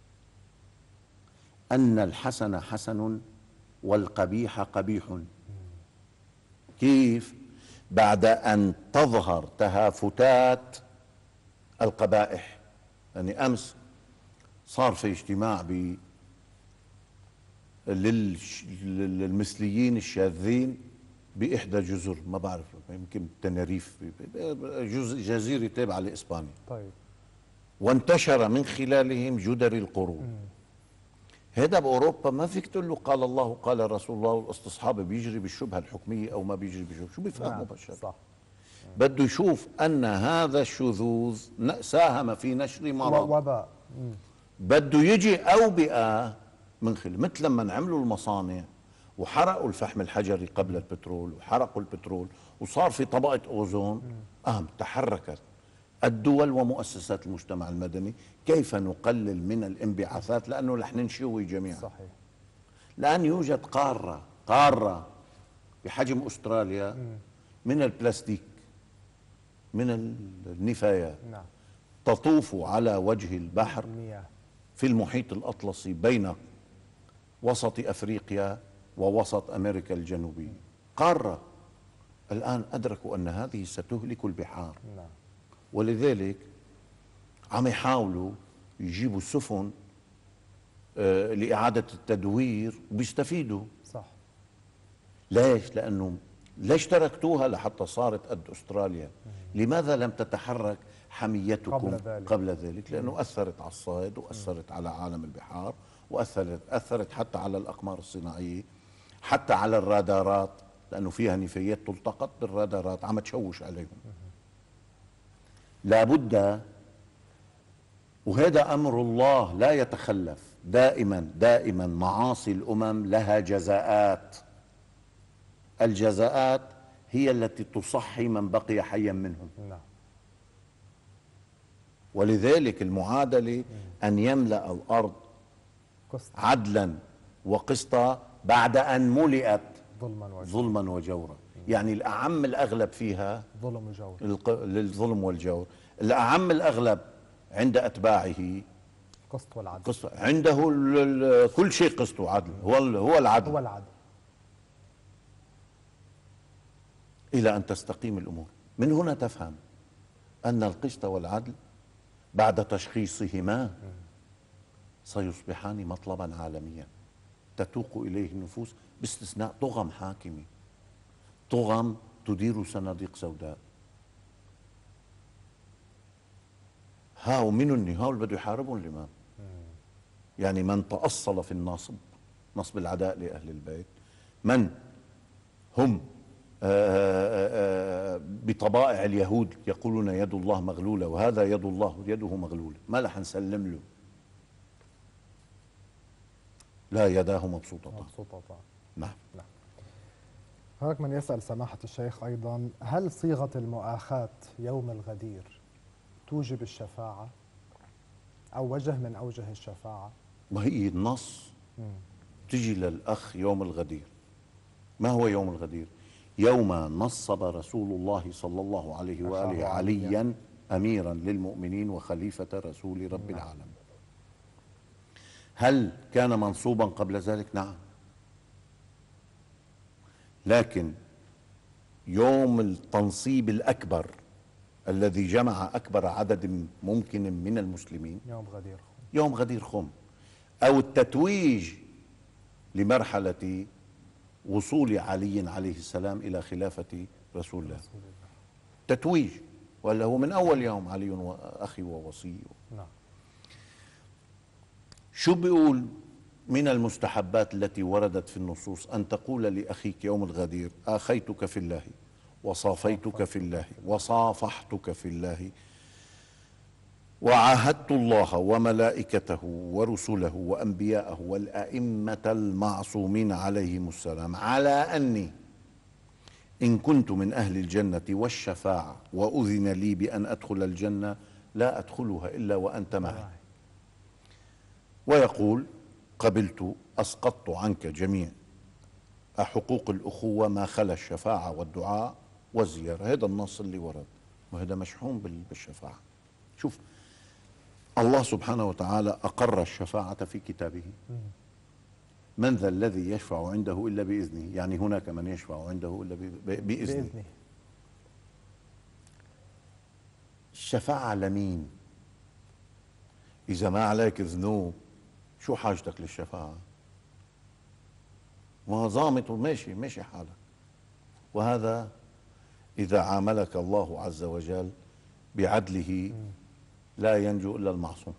[SPEAKER 2] أن الحسن حسن والقبيح قبيح. كيف؟ بعد أن تظهر تهافتات القبائح. يعني أمس صار في اجتماع ب للمثليين الشاذين بإحدى جزر، ما بعرف، يمكن تنريف، جزيرة تابعة لإسبانيا.
[SPEAKER 1] طيب.
[SPEAKER 2] وانتشر من خلالهم جدر القرون. هذا بأوروبا ما فيك تقول له قال الله قال رسول الله، والاستصحاب بيجري بالشبهة الحكمية أو ما بيجري بالشبهة، شو بيفهموا بشر؟ صح. بده يشوف أن هذا الشذوذ ساهم في نشر مرض،
[SPEAKER 1] وباء،
[SPEAKER 2] بده يجي أوبئة من خلال، مثل لما عملوا المصانع وحرقوا الفحم الحجري قبل البترول وحرقوا البترول وصار في طبقة أوزون. أهم تحركت الدول ومؤسسات المجتمع المدني كيف نقلل من الانبعاثات، لأنه رح ننشوي جميعا. صحيح. الآن يوجد قارة قارة بحجم أستراليا من البلاستيك، من النفايات، نعم، تطوف على وجه البحر في المحيط الأطلسي بين وسط أفريقيا ووسط أمريكا الجنوبية. قارة الآن أدركوا أن هذه ستهلك البحار. نعم. ولذلك عم يحاولوا يجيبوا السفن آه لإعادة التدوير وبيستفيدوا. صح. ليش؟ لأنه ليش تركتوها لحتى صارت قد أستراليا؟ مم. لماذا لم تتحرك حميتكم قبل ذلك؟ قبل ذلك لأنه مم. أثرت على الصيد وأثرت مم. على عالم البحار وأثرت أثرت حتى على الأقمار الصناعية، حتى على الرادارات، لأنه فيها نفايات تلتقط بالرادارات عم تشوش عليهم. لابد، وهذا أمر الله لا يتخلف، دائما دائما معاصي الأمم لها جزاءات. الجزاءات هي التي تصحي من بقي حيا منهم.
[SPEAKER 1] نعم.
[SPEAKER 2] ولذلك المعادلة أن يملأ الأرض
[SPEAKER 1] قسط.
[SPEAKER 2] عدلا وقسطا بعد أن ملئت
[SPEAKER 1] ظلما وجورا.
[SPEAKER 2] ظلما وجورا. يعني الأعم الأغلب فيها
[SPEAKER 1] ظلم وجور.
[SPEAKER 2] الق- للظلم والجور. الأعم الأغلب عند أتباعه
[SPEAKER 1] قسط والعدل.
[SPEAKER 2] قسط، عنده ال- ال- كل شيء قسط وعدل، هو ال- هو العدل،
[SPEAKER 1] هو العدل.
[SPEAKER 2] إلى أن تستقيم الأمور. من هنا تفهم أن القسط والعدل بعد تشخيصهما سيصبحان مطلبا عالميا تتوق إليه النفوس، باستثناء طغم حاكمة، طغم تدير صناديق سوداء. هاو منني هاو اللي بده يحاربهم الإمام. يعني من تأصل في النصب، نصب العداء لأهل البيت، من هم آآ آآ بطبائع اليهود يقولون يد الله مغلولة، وهذا يد الله يده مغلولة، ما رح نسلم له، لا يداه مبسوطتان.
[SPEAKER 1] مبسوطتان.
[SPEAKER 2] نعم.
[SPEAKER 1] نعم. هناك من يسأل سماحة الشيخ أيضا، هل صيغة المؤاخاة يوم الغدير توجب الشفاعة أو وجه من أوجه الشفاعة؟
[SPEAKER 2] وهي النص تجي للأخ يوم الغدير. ما هو يوم الغدير؟ يوم نصب رسول الله صلى الله عليه وآله عليا أميرا للمؤمنين وخليفة رسول رب العالمين. هل كان منصوبا قبل ذلك؟ نعم. لكن يوم التنصيب الأكبر الذي جمع أكبر عدد ممكن من المسلمين
[SPEAKER 1] يوم غدير خم.
[SPEAKER 2] يوم غدير خم، أو التتويج لمرحلة وصول علي عليه السلام إلى خلافة رسول الله. تتويج، ولا هو من أول يوم علي وأخي ووصي.
[SPEAKER 1] نعم.
[SPEAKER 2] شو بيقول من المستحبات التي وردت في النصوص؟ أن تقول لأخيك يوم الغدير آخيتك في الله وصافيتك في الله وصافحتك في الله وعاهدت الله وملائكته ورسله وأنبياءه والأئمة المعصومين عليهم السلام على أني إن كنت من أهل الجنة والشفاعة وأذن لي بأن أدخل الجنة لا أدخلها إلا وأنت معي. ويقول قبلت أسقطت عنك جميع حقوق الأخوة ما خلا الشفاعة والدعاء والزيارة. هذا النص اللي ورد، وهذا مشحون بالشفاعة. شوف، الله سبحانه وتعالى أقر الشفاعة في كتابه. من ذا الذي يشفع عنده إلا بإذنه، يعني هناك من يشفع عنده إلا بإذنه, بإذنه. الشفاعة لمين؟ إذا ما عليك ذنوب شو حاجتك للشفاعة؟ ما ضامت وماشي ماشي حالك. وهذا إذا عاملك الله عز وجل بعدله لا ينجو إلا المعصوم.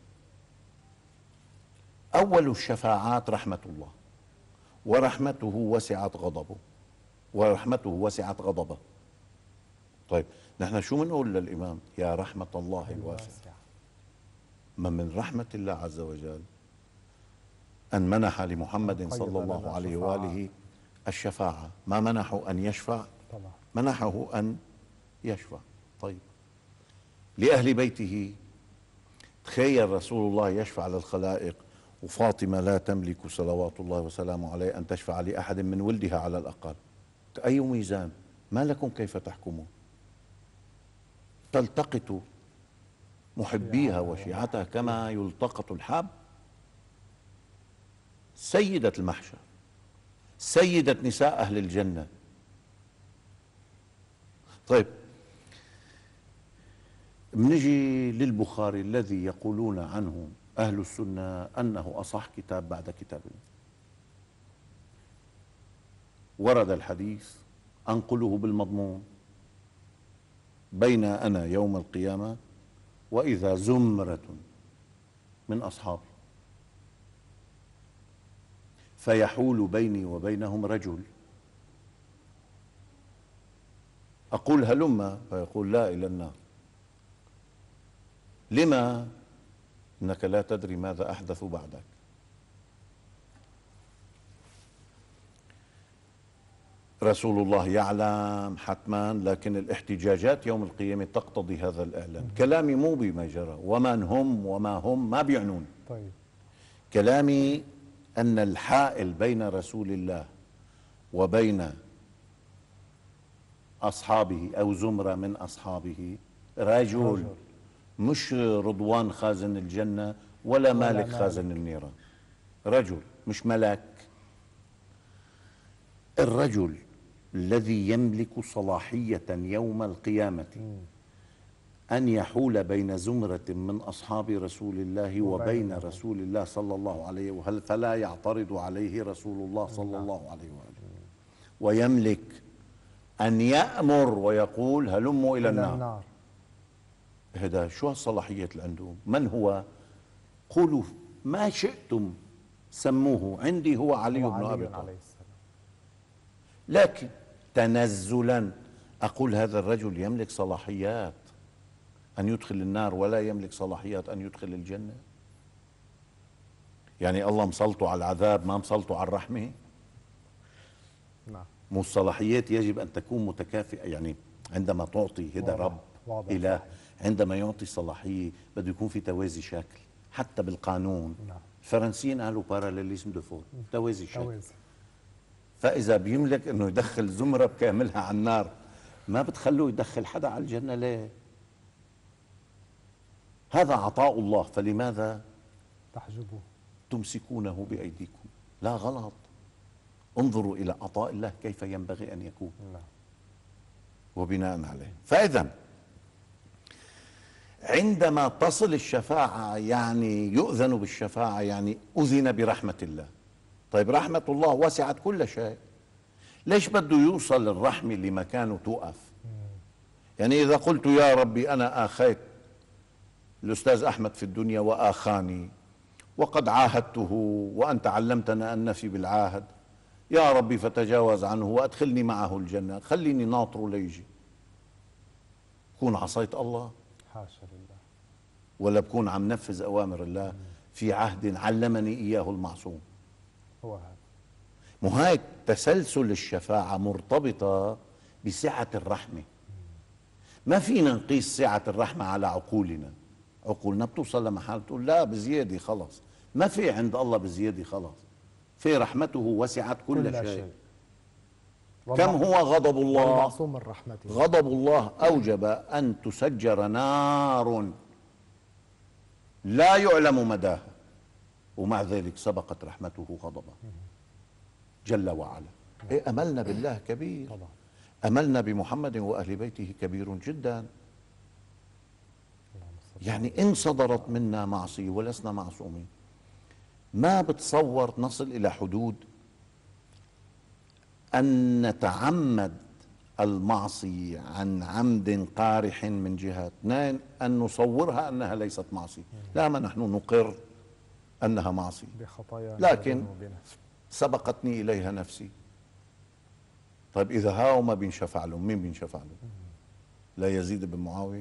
[SPEAKER 2] أول الشفاعات رحمة الله، ورحمته وسعت غضبه، ورحمته وسعت غضبه. طيب نحن شو بنقول للإمام؟ يا رحمة الله الواسعة. ما من رحمة الله عز وجل أن منح لمحمد صلى الله عليه وآله الشفاعة. ما منحه أن يشفع، منحه أن يشفع. طيب لأهل بيته، تخيل رسول الله يشفع للخلائق وفاطمة لا تملك صلوات الله وسلامه عليه أن تشفع لأحد من ولدها على الأقل. أي ميزان؟ ما لكم كيف تحكمون؟ تلتقط محبيها وشيعتها كما يلتقط الحب. سيدة المحشر، سيدة نساء أهل الجنة. طيب بنجي للبخاري الذي يقولون عنه أهل السنة أنه أصح كتاب بعد كتاب الله. ورد الحديث أنقله بالمضمون: بين أنا يوم القيامة وإذا زمرة من أصحابي فيحول بيني وبينهم رجل، أقول هلم فيقول لا إلى النار. لما؟ إنك لا تدري ماذا أحدث بعدك. رسول الله يعلم حتما، لكن الاحتجاجات يوم القيامة تقتضي هذا الإعلان. كلامي مو بما جرى، ومن هم وما هم ما بيعنون.
[SPEAKER 1] طيب.
[SPEAKER 2] كلامي أن الحائل بين رسول الله وبين أصحابه أو زمرة من أصحابه رجل, رجل. مش رضوان خازن الجنة ولا, ولا مالك, مالك خازن النيران. رجل مش ملاك. الرجل الذي يملك صلاحية يوم القيامة م. أن يحول بين زمرة من أصحاب رسول الله وبين رسول الله صلى الله عليه وسلم، فلا يعترض عليه رسول الله صلى الله عليه وآله، ويملك أن يأمر ويقول هلموا إلى النار, النار. هذا شو الصلاحية اللي عندهم؟ من هو؟ قولوا ما شئتم سموه، عندي هو علي بن أبي طالب. لكن تنزلا أقول هذا الرجل يملك صلاحيات أن يدخل النار ولا يملك صلاحيات أن يدخل الجنة. يعني الله مسلطه على العذاب ما مسلطه على الرحمة. نعم. مو الصلاحيات يجب أن تكون متكافئة. يعني عندما تعطي هذا رب واضح إله واضح. عندما يعطي صلاحية بده يكون في توازي شكل حتى بالقانون. نعم. الفرنسيين قالوا باراليليزم دو فور، توازي شكل. توازي. فإذا بيملك أنه يدخل زمرة بكاملها على النار، ما بتخلوه يدخل حدا على الجنة ليه؟ هذا عطاء الله، فلماذا
[SPEAKER 1] تحجبوه
[SPEAKER 2] تمسكونه بأيديكم؟ لا غلط. انظروا إلى عطاء الله كيف ينبغي أن يكون. لا. وبناء عليه، فإذا عندما تصل الشفاعة يعني يؤذن بالشفاعة، يعني أذن برحمة الله. طيب رحمة الله وسعت كل شيء، ليش بده يوصل الرحمة لمكانه توقف؟ يعني إذا قلت يا ربي أنا آخيت الأستاذ أحمد في الدنيا وآخاني وقد عاهدته وأنت علمتنا أن نفي بالعاهد، يا ربي فتجاوز عنه وأدخلني معه الجنة، خليني ناطره ليجي، بكون عصيت الله؟
[SPEAKER 1] حاشا لله.
[SPEAKER 2] ولا بكون عم نفذ أوامر الله في عهد علمني إياه المعصوم؟
[SPEAKER 1] هو هذا.
[SPEAKER 2] مو هيك تسلسل الشفاعة مرتبطة بسعة الرحمة. ما فينا نقيس سعة الرحمة على عقولنا. عقولنا بتوصل لمحل تقول لا بزيادة خلص. ما في عند الله بزيادة خلص، في رحمته وسعت كل, كل شيء, شيء. كم هو غضب الله؟
[SPEAKER 1] والمعصوم من رحمته.
[SPEAKER 2] غضب الله أوجب أن تسجر نار لا يعلم مداها، ومع ذلك سبقت رحمته غضبه جل وعلا. إيه أملنا بالله كبير طبعا. أملنا بمحمد وأهل بيته كبير جدا. يعني إن صدرت منا معصية ولسنا معصومين، ما بتصور نصل إلى حدود أن نتعمد المعصية عن عمد قارح من جهة، اثنين أن نصورها أنها ليست معصية. لا، ما نحن نقر أنها معصية
[SPEAKER 1] بخطايا،
[SPEAKER 2] لكن سبقتني إليها نفسي. طيب إذا هاو ما بينشفع لهم، مين بينشفع لهم؟ لا يزيد بن معاوية.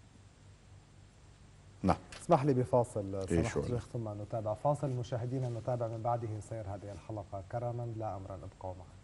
[SPEAKER 2] نعم.
[SPEAKER 1] اسمح لي بفاصل سماحة الشيخ ثم نتابع فاصل. مشاهدينا نتابع من بعده سير هذه الحلقة كرما لا أمرا. ابقوا معنا.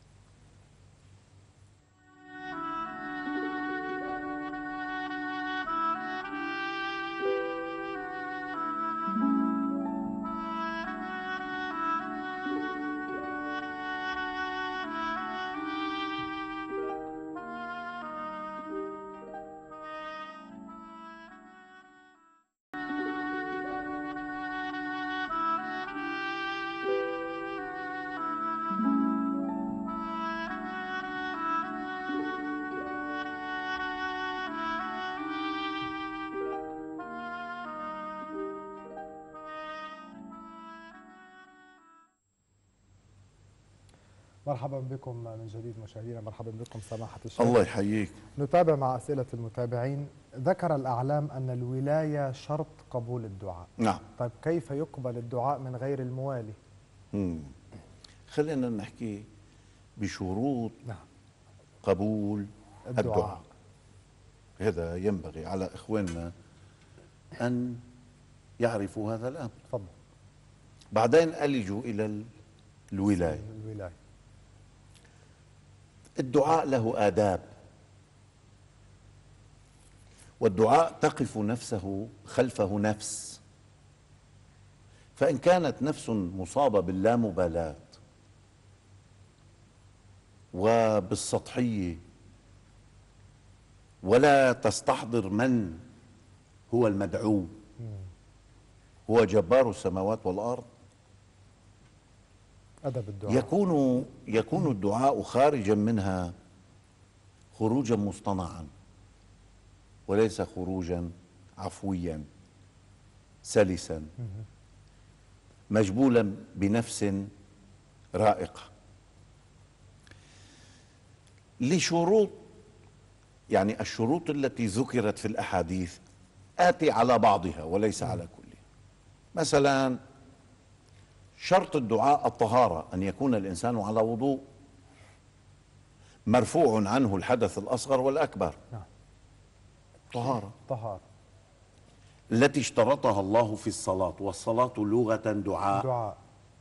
[SPEAKER 1] مرحبا بكم من جديد مشاهدينا، مرحبا بكم سماحة الشيخ.
[SPEAKER 2] الله يحييك.
[SPEAKER 1] نتابع مع أسئلة المتابعين. ذكر الأعلام أن الولاية شرط قبول الدعاء.
[SPEAKER 2] نعم.
[SPEAKER 1] طيب كيف يقبل الدعاء من غير الموالي؟
[SPEAKER 2] مم. خلينا نحكي بشروط
[SPEAKER 1] نعم.
[SPEAKER 2] قبول
[SPEAKER 1] الدعاء.
[SPEAKER 2] الدعاء. هذا ينبغي على إخواننا أن يعرفوا هذا الأمر.
[SPEAKER 1] تفضل.
[SPEAKER 2] بعدين ألجوا إلى الولاية.
[SPEAKER 1] الولاية.
[SPEAKER 2] الدعاء له آداب، والدعاء تقف نفسه خلفه نفس، فإن كانت نفس مصابة باللامبالاة وبالسطحية ولا تستحضر من هو المدعو، هو جبار السماوات والأرض،
[SPEAKER 1] أدب الدعاء.
[SPEAKER 2] يكون يكون الدعاء خارجا منها خروجا مصطنعا وليس خروجا عفويا سلسا مجبولا بنفس رائقة لشروط. يعني الشروط التي ذكرت في الأحاديث آتي على بعضها وليس على كلها. مثلا شرط الدعاء الطهارة، أن يكون الإنسان على وضوء مرفوع عنه الحدث الأصغر والأكبر.
[SPEAKER 1] نعم.
[SPEAKER 2] طهارة
[SPEAKER 1] طهارة
[SPEAKER 2] التي اشترطها الله في الصلاة، والصلاة لغة دعاء.
[SPEAKER 1] دعاء.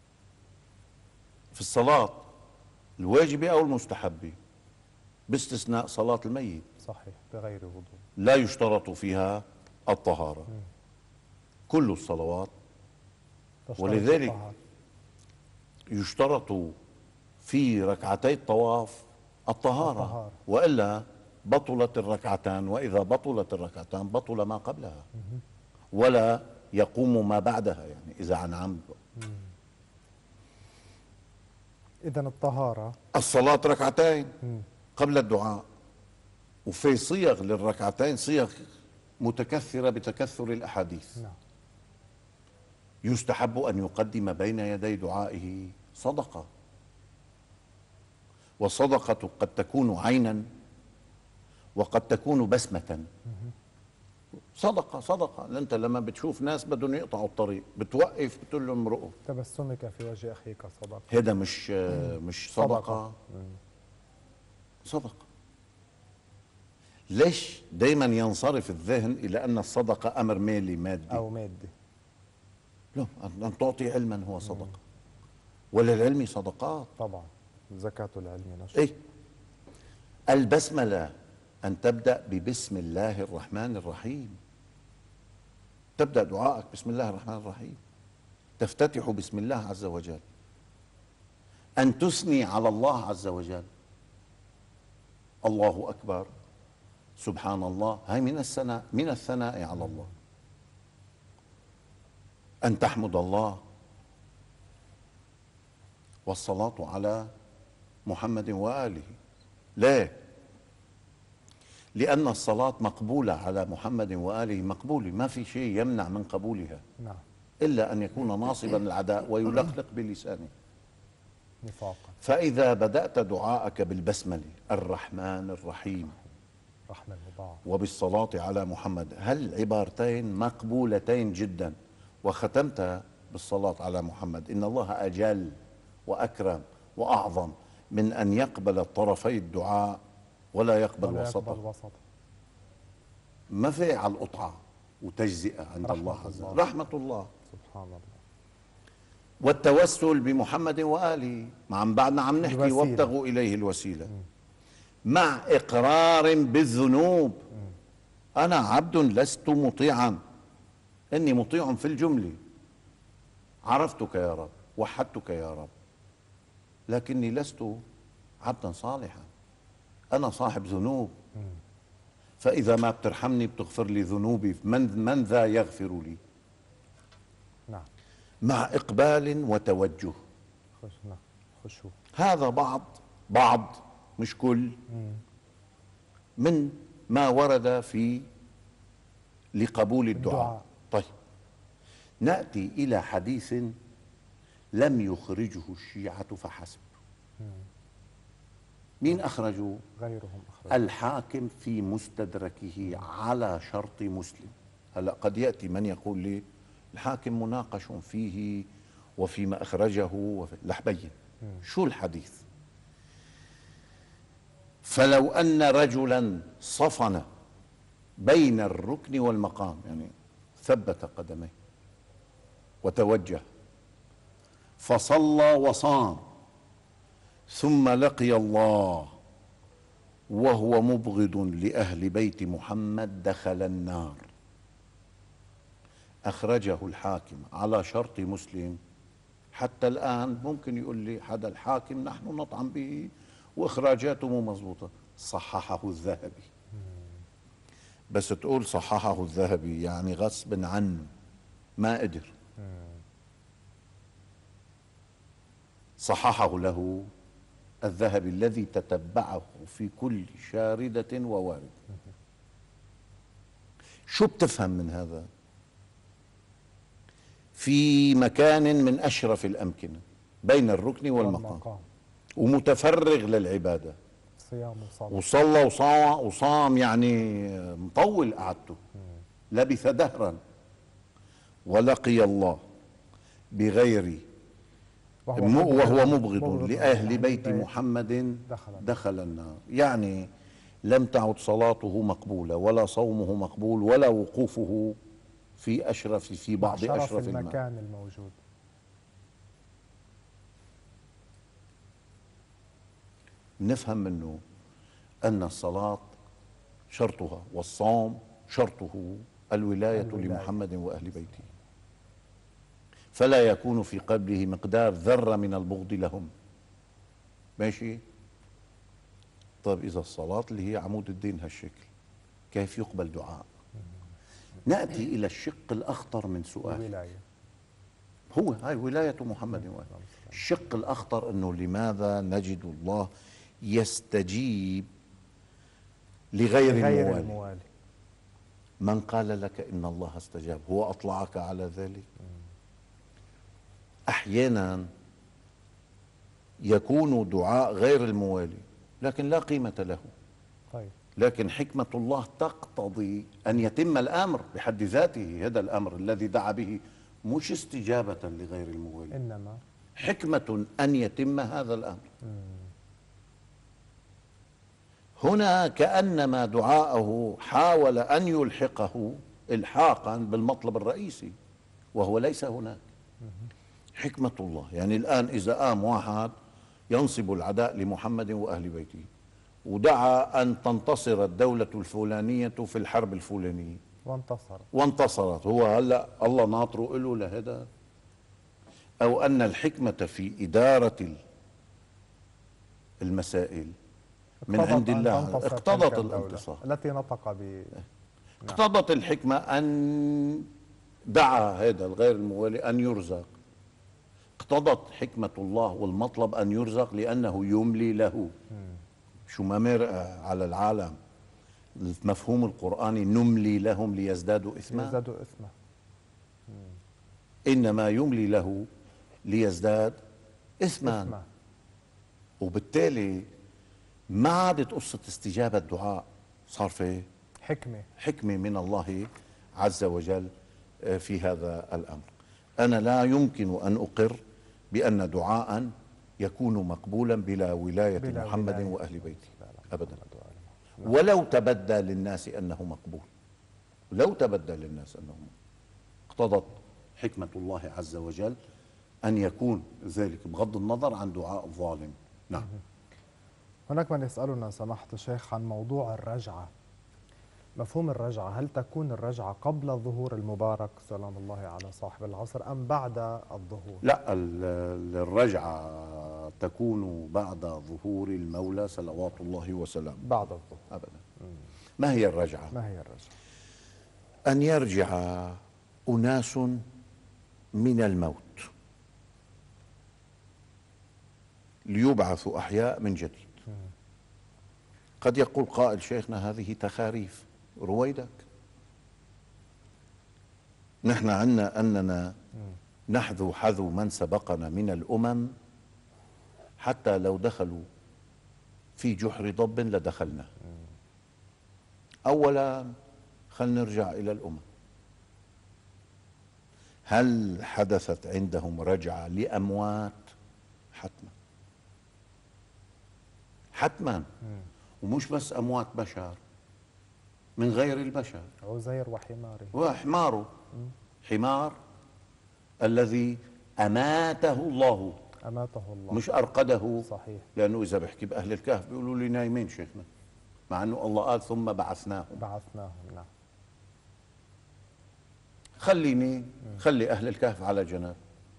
[SPEAKER 2] في الصلاة الواجبة أو المستحبة باستثناء صلاة الميت
[SPEAKER 1] صحيح بغير وضوء
[SPEAKER 2] لا يشترط فيها الطهارة.
[SPEAKER 1] مم.
[SPEAKER 2] كل الصلوات،
[SPEAKER 1] تشترط
[SPEAKER 2] ولذلك
[SPEAKER 1] الطهارة.
[SPEAKER 2] يشترط في ركعتي الطواف الطهارة,
[SPEAKER 1] الطهارة.
[SPEAKER 2] وإلا بطلت الركعتان، وإذا بطلت الركعتان بطل ما قبلها ولا يقوم ما بعدها، يعني إذا عن عمد.
[SPEAKER 1] إذن الطهارة
[SPEAKER 2] الصلاة ركعتين
[SPEAKER 1] مم.
[SPEAKER 2] قبل الدعاء، وفي صيغ للركعتين صيغ متكثرة بتكثر الأحاديث.
[SPEAKER 1] نعم.
[SPEAKER 2] يستحب أن يقدم بين يدي دعائه صدقة، والصدقة قد تكون عينا وقد تكون بسمة. صدقة صدقة. أنت لما بتشوف ناس بدهم يقطعوا الطريق بتوقف بتقول لهم امرؤوا
[SPEAKER 1] تبسمك في وجه أخيك صدقة.
[SPEAKER 2] هذا مش مش صدقة.
[SPEAKER 1] صدقة.
[SPEAKER 2] صدقة. ليش دايما ينصرف الذهن إلى أن الصدقة أمر مالي مادي
[SPEAKER 1] أو مادي؟
[SPEAKER 2] لا، أن تعطي علما هو صدقة، وللعلم صدقات.
[SPEAKER 1] طبعا زكاة العلم نشر.
[SPEAKER 2] إيه؟ البسملة أن تبدأ ببسم الله الرحمن الرحيم، تبدأ دعائك بسم الله الرحمن الرحيم، تفتتح بسم الله عز وجل. أن تثني على الله عز وجل، الله أكبر، سبحان الله، هاي من الثناء من الثناء على الله. أن تحمد الله، والصلاة على محمد وآله. ليه؟ لأن الصلاة مقبولة على محمد وآله، مقبولة، ما في شيء يمنع من قبولها.
[SPEAKER 1] نعم.
[SPEAKER 2] إلا أن يكون ناصبا العداء ويلقلق بلسانه.
[SPEAKER 1] نفاقا.
[SPEAKER 2] فإذا بدأت دعاءك بالبسملة الرحمن الرحيم
[SPEAKER 1] رحمة المضاعف
[SPEAKER 2] وبالصلاة على محمد، هل عبارتين مقبولتين جدا، وختمت بالصلاة على محمد، إن الله أجل وأكرم وأعظم من أن يقبل طرفي الدعاء ولا يقبل
[SPEAKER 1] ولا
[SPEAKER 2] وسطه.
[SPEAKER 1] يقبل وسطه.
[SPEAKER 2] ما في على القطعة وتجزئة عند
[SPEAKER 1] رحمة
[SPEAKER 2] الله عز وجل.
[SPEAKER 1] الله.
[SPEAKER 2] رحمة الله.
[SPEAKER 1] سبحان الله.
[SPEAKER 2] والتوسل بمحمد وآله، ما عم بعدنا عم نحكي
[SPEAKER 1] الوسيلة.
[SPEAKER 2] وابتغوا إليه الوسيلة، مع إقرار بالذنوب. أنا عبد لست مطيعا، إني مطيع في الجملة، عرفتك يا رب، وحدتك يا رب، لكني لست عبدا صالحا، أنا صاحب ذنوب. فإذا ما بترحمني بتغفر لي ذنوبي، من, من ذا يغفر لي؟
[SPEAKER 1] نعم.
[SPEAKER 2] مع إقبال وتوجه.
[SPEAKER 1] خش نعم. خشوع.
[SPEAKER 2] هذا بعض بعض مش كل من ما ورد في لقبول الدعاء.
[SPEAKER 1] الدعاء.
[SPEAKER 2] طيب، نأتي إلى حديث لم يخرجه الشيعة فحسب. مين أخرجوا؟
[SPEAKER 1] غيرهم أخرج.
[SPEAKER 2] الحاكم في مستدركه على شرط مسلم. هلا قد يأتي من يقول لي الحاكم مناقش فيه وفيما أخرجه وفي لحبين. شو الحديث؟ فلو أن رجلا صفن بين الركن والمقام، يعني ثبت قدميه وتوجه فصلى وصام ثم لقي الله وهو مبغض لأهل بيت محمد دخل النار. أخرجه الحاكم على شرط مسلم. حتى الآن ممكن يقول لي حدا الحاكم نحن نطعن به وإخراجاته مو مضبوطة، صححه الذهبي. بس تقول صححه الذهبي يعني غصب عنه، ما قدر، صححه له الذهبي الذي تتبعه في كل شاردة وواردة. شو بتفهم من هذا؟ في مكان من أشرف الأمكنة بين الركن والمقام, والمقام. ومتفرغ للعبادة،
[SPEAKER 1] صيام وصلاة،
[SPEAKER 2] وصلى وصام وصام يعني مطول قعدته، لبث دهرا ولقي الله بغير وهو, وهو مبغض لأهل بيت محمد دخل, دخل النار. يعني لم تعد صلاته مقبولة ولا صومه مقبول ولا وقوفه في أشرف في بعض أشرف
[SPEAKER 1] المكان الموجود.
[SPEAKER 2] نفهم منه أن الصلاة شرطها والصوم شرطه الولاية, الولاية لمحمد وأهل بيته، فلا يكون في قلبه مقدار ذرة من البغض لهم. ماشي؟ طيب إذا الصلاة اللي هي عمود الدين هالشكل، كيف يقبل دعاء؟ نأتي إلى الشق الأخطر من سؤال الولاية. هو هاي ولاية محمد وآله. الشق الأخطر أنه لماذا نجد الله يستجيب لغير, لغير الموالي. الموالي من قال لك إن الله استجاب؟ هو أطلعك على ذلك؟ أحيانا يكون دعاء غير الموالي لكن لا قيمة له.
[SPEAKER 1] طيب.
[SPEAKER 2] لكن حكمة الله تقتضي أن يتم الأمر بحد ذاته. هذا الأمر الذي دعا به مش استجابة لغير الموالي،
[SPEAKER 1] إنما
[SPEAKER 2] حكمة أن يتم هذا الأمر. هنا كأنما دعاءه حاول أن يلحقه إلحاقا بالمطلب الرئيسي وهو ليس هناك. حكمة الله يعني الآن إذا قام واحد ينصب العداء لمحمد وأهل بيته ودعا أن تنتصر الدولة الفلانية في الحرب الفلانية
[SPEAKER 1] وانتصرت
[SPEAKER 2] وانتصرت، هو هلأ الله ناطره له لهذا؟ أو أن الحكمة في إدارة المسائل من عند الله اقتضت الانتصار
[SPEAKER 1] التي نطق ب
[SPEAKER 2] اقتضت الحكمة أن دعا هذا الغير الموالي أن يرزق. اقتضت حكمة الله والمطلب أن يرزق لأنه يملي له. شو ما مرأة على العالم المفهوم القرآني نملي لهم ليزدادوا إثما،
[SPEAKER 1] ليزدادوا إثما.
[SPEAKER 2] إنما يملي له ليزداد إثما, إثما. وبالتالي ما عادت قصة استجابة الدعاء، صار في
[SPEAKER 1] حكمة
[SPEAKER 2] حكمة من الله عز وجل في هذا الأمر. أنا لا يمكن أن أقر بأن دعاء يكون مقبولا بلا ولاية بلا محمد ولاية وأهل بيته أبدا، ولو تبدى للناس أنه مقبول، لو تبدى للناس أنه مقبول. اقتضت حكمة الله عز وجل أن يكون ذلك بغض النظر عن دعاء الظالم. نعم.
[SPEAKER 1] هناك من يسألنا سماحة الشيخ عن موضوع الرجعة، مفهوم الرجعة، هل تكون الرجعة قبل الظهور المبارك سلام الله على صاحب العصر أم بعد الظهور؟
[SPEAKER 2] لا، الرجعة تكون بعد ظهور المولى صلوات الله وسلامه.
[SPEAKER 1] بعد الظهور
[SPEAKER 2] أبدا. ما هي الرجعة؟
[SPEAKER 1] ما هي الرجعة؟
[SPEAKER 2] أن يرجع أناس من الموت ليبعثوا أحياء من جديد. قد يقول قائل شيخنا هذه تخاريف، رويدك. نحن عنا أننا نحذو حذو من سبقنا من الأمم، حتى لو دخلوا في جحر ضب لدخلنا. أولا خلينا نرجع إلى الأمم. هل حدثت عندهم رجعة لأموات؟ حتما. حتما. ومش بس أموات بشر، من غير البشر.
[SPEAKER 1] عزير وحماره.
[SPEAKER 2] وحماره، حمار الذي أماته الله،
[SPEAKER 1] أماته الله،
[SPEAKER 2] مش أرقده.
[SPEAKER 1] صحيح.
[SPEAKER 2] لأنه إذا بحكي بأهل الكهف بيقولوا لي نايمين شيخنا، مع أنه الله قال ثم بعثناهم.
[SPEAKER 1] بعثناهم، نعم.
[SPEAKER 2] خليني خلي أهل الكهف على جنب.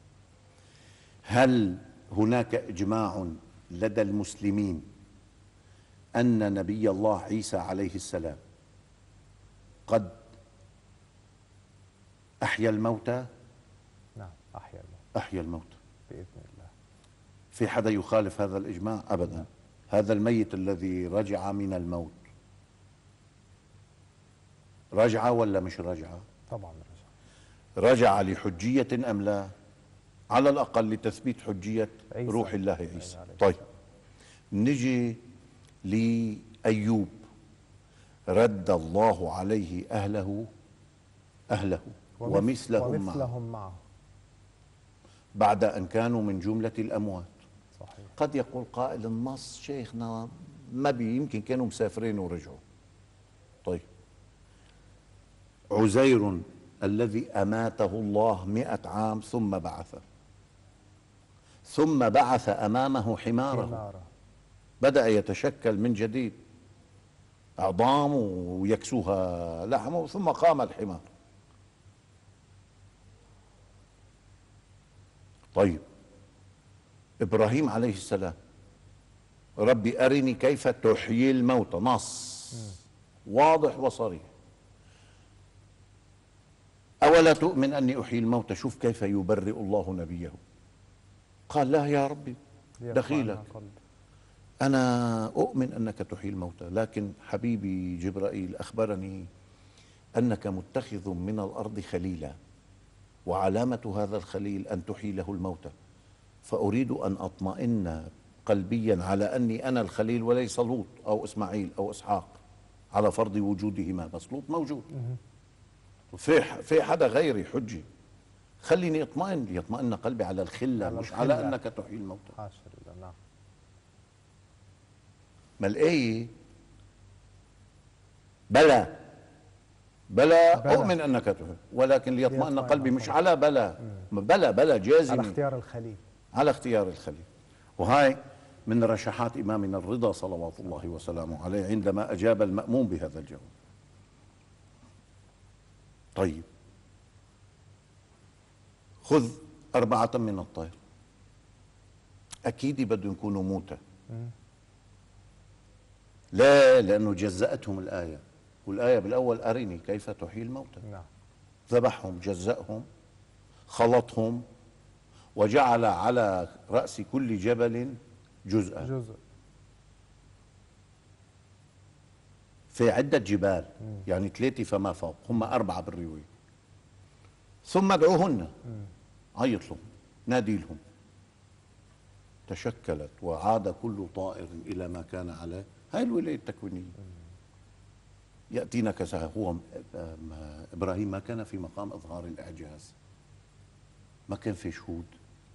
[SPEAKER 2] هل هناك إجماع لدى المسلمين أن نبي الله عيسى عليه السلام قد أحيا الموتى؟
[SPEAKER 1] نعم، أحيا الموتى.
[SPEAKER 2] أحيا الموتى
[SPEAKER 1] بإذن الله.
[SPEAKER 2] في حدا يخالف هذا الإجماع؟ أبدا. هذا الميت الذي رجع من الموت رجع ولا مش رجع؟
[SPEAKER 1] طبعا رجع.
[SPEAKER 2] رجع لحجية أم لا؟ على الأقل لتثبيت حجية
[SPEAKER 1] عيسى.
[SPEAKER 2] روح الله عيسى.
[SPEAKER 1] عيسى.
[SPEAKER 2] طيب نجي لأيوب، رد الله عليه أهله أهله ومثلهم,
[SPEAKER 1] ومثلهم معه.
[SPEAKER 2] معه بعد أن كانوا من جملة الأموات.
[SPEAKER 1] صحيح.
[SPEAKER 2] قد يقول قائل النص شيخنا ما بي، يمكن كانوا مسافرين ورجعوا. طيب عزير الذي أماته الله مئة عام ثم بعثه، ثم بعث أمامه حماره, حماره. بدأ يتشكل من جديد، أعظامه ويكسوها لحمه، ثم قام الحمار. طيب إبراهيم عليه السلام، ربي أرني كيف تحيي الموتى، نص واضح وصريح. أولا تؤمن أني أحيي الموتى؟ شوف كيف يبرئ الله نبيه. قال لا يا ربي دخيلك، أنا أؤمن أنك تحيي الموتى، لكن حبيبي جبرائيل أخبرني أنك متخذ من الأرض خليلا، وعلامة هذا الخليل أن تحيي له الموتى، فأريد أن أطمئن قلبيا على أني أنا الخليل وليس لوط أو إسماعيل أو إسحاق، على فرض وجودهما، بس لوط موجود. في في حدا غيري حجي، خليني اطمئن، ليطمئن قلبي على الخلة،
[SPEAKER 1] على
[SPEAKER 2] مش
[SPEAKER 1] الخلة.
[SPEAKER 2] على أنك تحيي الموتى.
[SPEAKER 1] حاشا لله. نعم.
[SPEAKER 2] ما الآية بلى بلى, بلى. أؤمن أنك تحيي، ولكن ليطمئن قلبي، مش على بلى. بلى بلى جازمة
[SPEAKER 1] على اختيار الخليل،
[SPEAKER 2] على اختيار الخليل. وهاي من رشحات إمامنا الرضا صلوات الله وسلامه عليه عندما أجاب المأموم بهذا الجواب. طيب خذ أربعة من الطير، أكيد بدهم يكونوا موتى. لا، لأنه جزأتهم الآية، والآية بالأول أرني كيف تحيي الموتى.
[SPEAKER 1] نعم.
[SPEAKER 2] ذبحهم، جزأهم، خلطهم، وجعل على رأس كل جبل جزءا.
[SPEAKER 1] جزء.
[SPEAKER 2] في عدة جبال، يعني ثلاثة فما فوق، هم أربعة بالرواية. ثم ادعوهن، عيط لهم، نادي لهم. تشكلت وعاد كل طائر إلى ما كان عليه. هاي الولاية التكوينية. يأتينا كذا. هو إبراهيم ما كان في مقام إظهار الإعجاز، ما كان في شهود،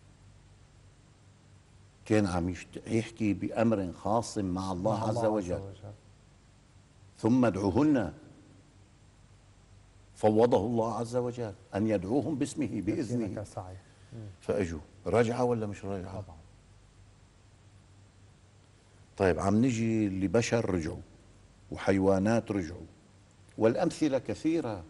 [SPEAKER 2] كان عم يحكي بأمر خاص مع الله, مع الله عز وجل, عز وجل. ثم ادعوهن، فوضه الله عز وجل أن يدعوهم باسمه بإذنه، فأجوا. رجعة ولا مش رجعة؟ طبعا. طيب عم نجي لبشر رجعوا، وحيوانات رجعوا، والأمثلة كثيرة.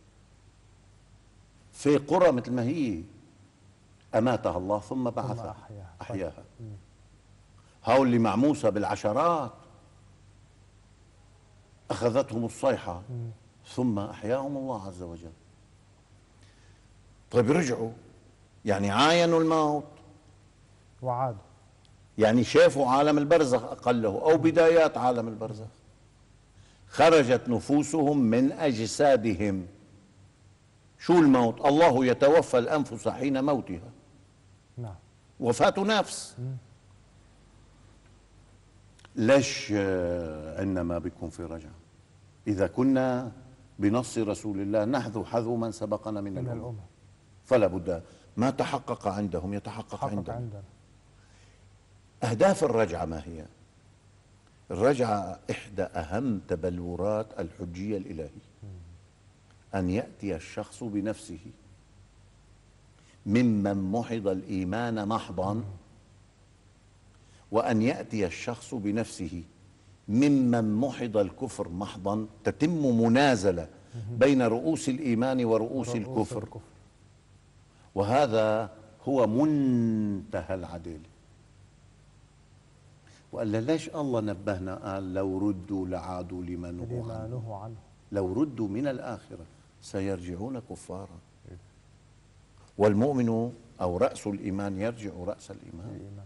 [SPEAKER 2] في قرى مثل ما هي أماتها الله ثم بعثها، أحياها, أحياها. هؤلاء اللي مع موسى بالعشرات أخذتهم الصيحة مم. ثم أحياهم الله عز وجل. طيب رجعوا، يعني عاينوا الموت
[SPEAKER 1] وعادوا،
[SPEAKER 2] يعني شافوا عالم البرزخ أقله أو بدايات عالم البرزخ. خرجت نفوسهم من أجسادهم. شو الموت؟ الله يتوفى الأنفس حين موتها.
[SPEAKER 1] نعم.
[SPEAKER 2] وفاة نفس. م. ليش عندنا ما بيكون في رجعة؟ إذا كنا بنص رسول الله نحذو حذو من سبقنا من, من الأمم، فلا بد ما تحقق عندهم يتحقق عندنا. عندنا. أهداف الرجعة ما هي؟ الرجعة إحدى أهم تبلورات الحجية الإلهية، أن يأتي الشخص بنفسه ممن محض الإيمان محضا، وأن يأتي الشخص بنفسه ممن محض الكفر محضا، تتم منازلة بين رؤوس الإيمان ورؤوس
[SPEAKER 1] رؤوس
[SPEAKER 2] الكفر.
[SPEAKER 1] الكفر.
[SPEAKER 2] وهذا هو منتهى العدل. وقال ليش الله نبهنا قال لو ردوا لعادوا لما نهوا
[SPEAKER 1] لما
[SPEAKER 2] عنه،
[SPEAKER 1] نهوا عنه.
[SPEAKER 2] لو ردوا من الآخرة سيرجعون كفارا. والمؤمن أو رأس الإيمان يرجع رأس الإيمان.
[SPEAKER 1] الإيمان.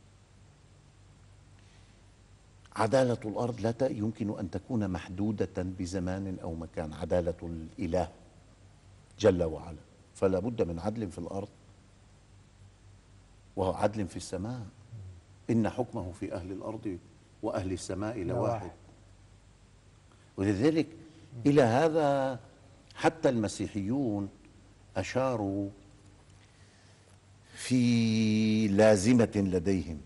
[SPEAKER 2] عدالة الأرض لا ت- يمكن أن تكون محدودة بزمان أو مكان، عدالة الإله جل وعلا، فلا بد من عدل في الأرض وهو عدل في السماء. إن حكمه في أهل الأرض وأهل السماء لواحد. ولذلك إلى هذا حتى المسيحيون أشاروا في لازمة لديهم،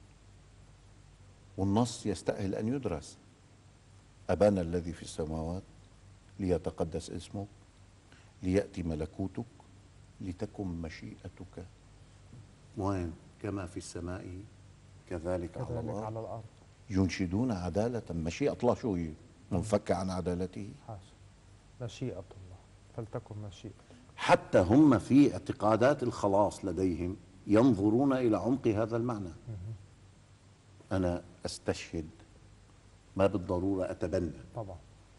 [SPEAKER 2] والنص يستأهل أن يدرس: أبانا الذي في السماوات ليتقدس اسمك، ليأتي ملكوتك، لتكن مشيئتك وين كما في السماء كذلك على
[SPEAKER 1] كذلك
[SPEAKER 2] الأرض.
[SPEAKER 1] على الأرض.
[SPEAKER 2] ينشدون عدالة. مشيئة الله شو هي؟ منفكة عن عدالته.
[SPEAKER 1] حاشا. مشيئة الله، فلتكن مشيئة.
[SPEAKER 2] حتى هم في اعتقادات الخلاص لديهم ينظرون إلى عمق هذا المعنى. أنا أستشهد، ما بالضرورة أتبنى.
[SPEAKER 1] طبعا.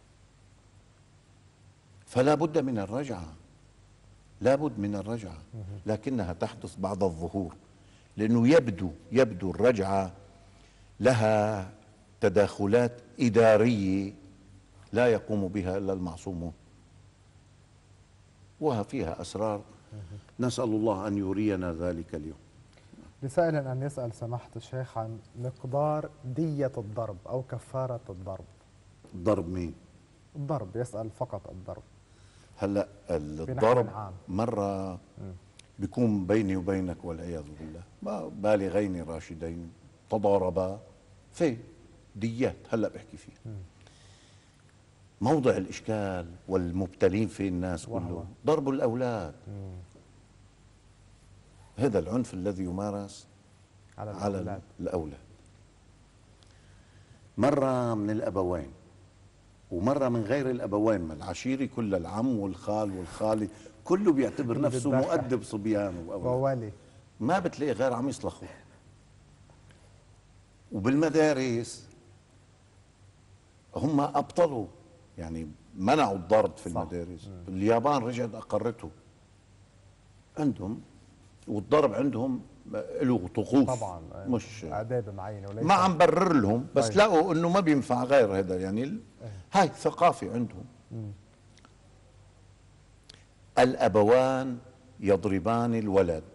[SPEAKER 2] فلا بد من الرجعة، لا بد من الرجعة، لكنها تحدث بعد الظهور، لأنه يبدو يبدو الرجعة لها تداخلات إدارية لا يقوم بها إلا المعصومون، وفيها أسرار نسأل الله أن يرينا ذلك اليوم.
[SPEAKER 1] لسائل أن يسأل سماحة الشيخ عن مقدار دية الضرب أو كفارة الضرب.
[SPEAKER 2] ضرب مين؟
[SPEAKER 1] الضرب، يسأل فقط الضرب.
[SPEAKER 2] هلا الضرب
[SPEAKER 1] عام.
[SPEAKER 2] مرة بيكون بيني وبينك والعياذ بالله ما بالغين راشدين تضاربا في ديات، هلا بحكي فيها. موضع الإشكال والمبتلين فيه الناس كلهم ضرب الأولاد. مم. هذا العنف الذي يمارس على الأولاد. على الأولاد مرة من الأبوين ومرة من غير الأبوين، من العشيرة كل العم والخال والخالة، كله بيعتبر نفسه مؤدب صبيانه وأولاده، ما بتلاقي غير عم يصلخوا. وبالمدارس هم أبطلوا، يعني منعوا الضرب في المدارس. اليابان رجعت أقرته عندهم، والضرب عندهم له طقوس
[SPEAKER 1] طبعا،
[SPEAKER 2] مش
[SPEAKER 1] آداب معينة، وليس
[SPEAKER 2] ما عم برر لهم، بس طيب. لقوا انه ما بينفع غير هذا، يعني ال... هاي ثقافة عندهم. مم. الأبوان يضربان الولد،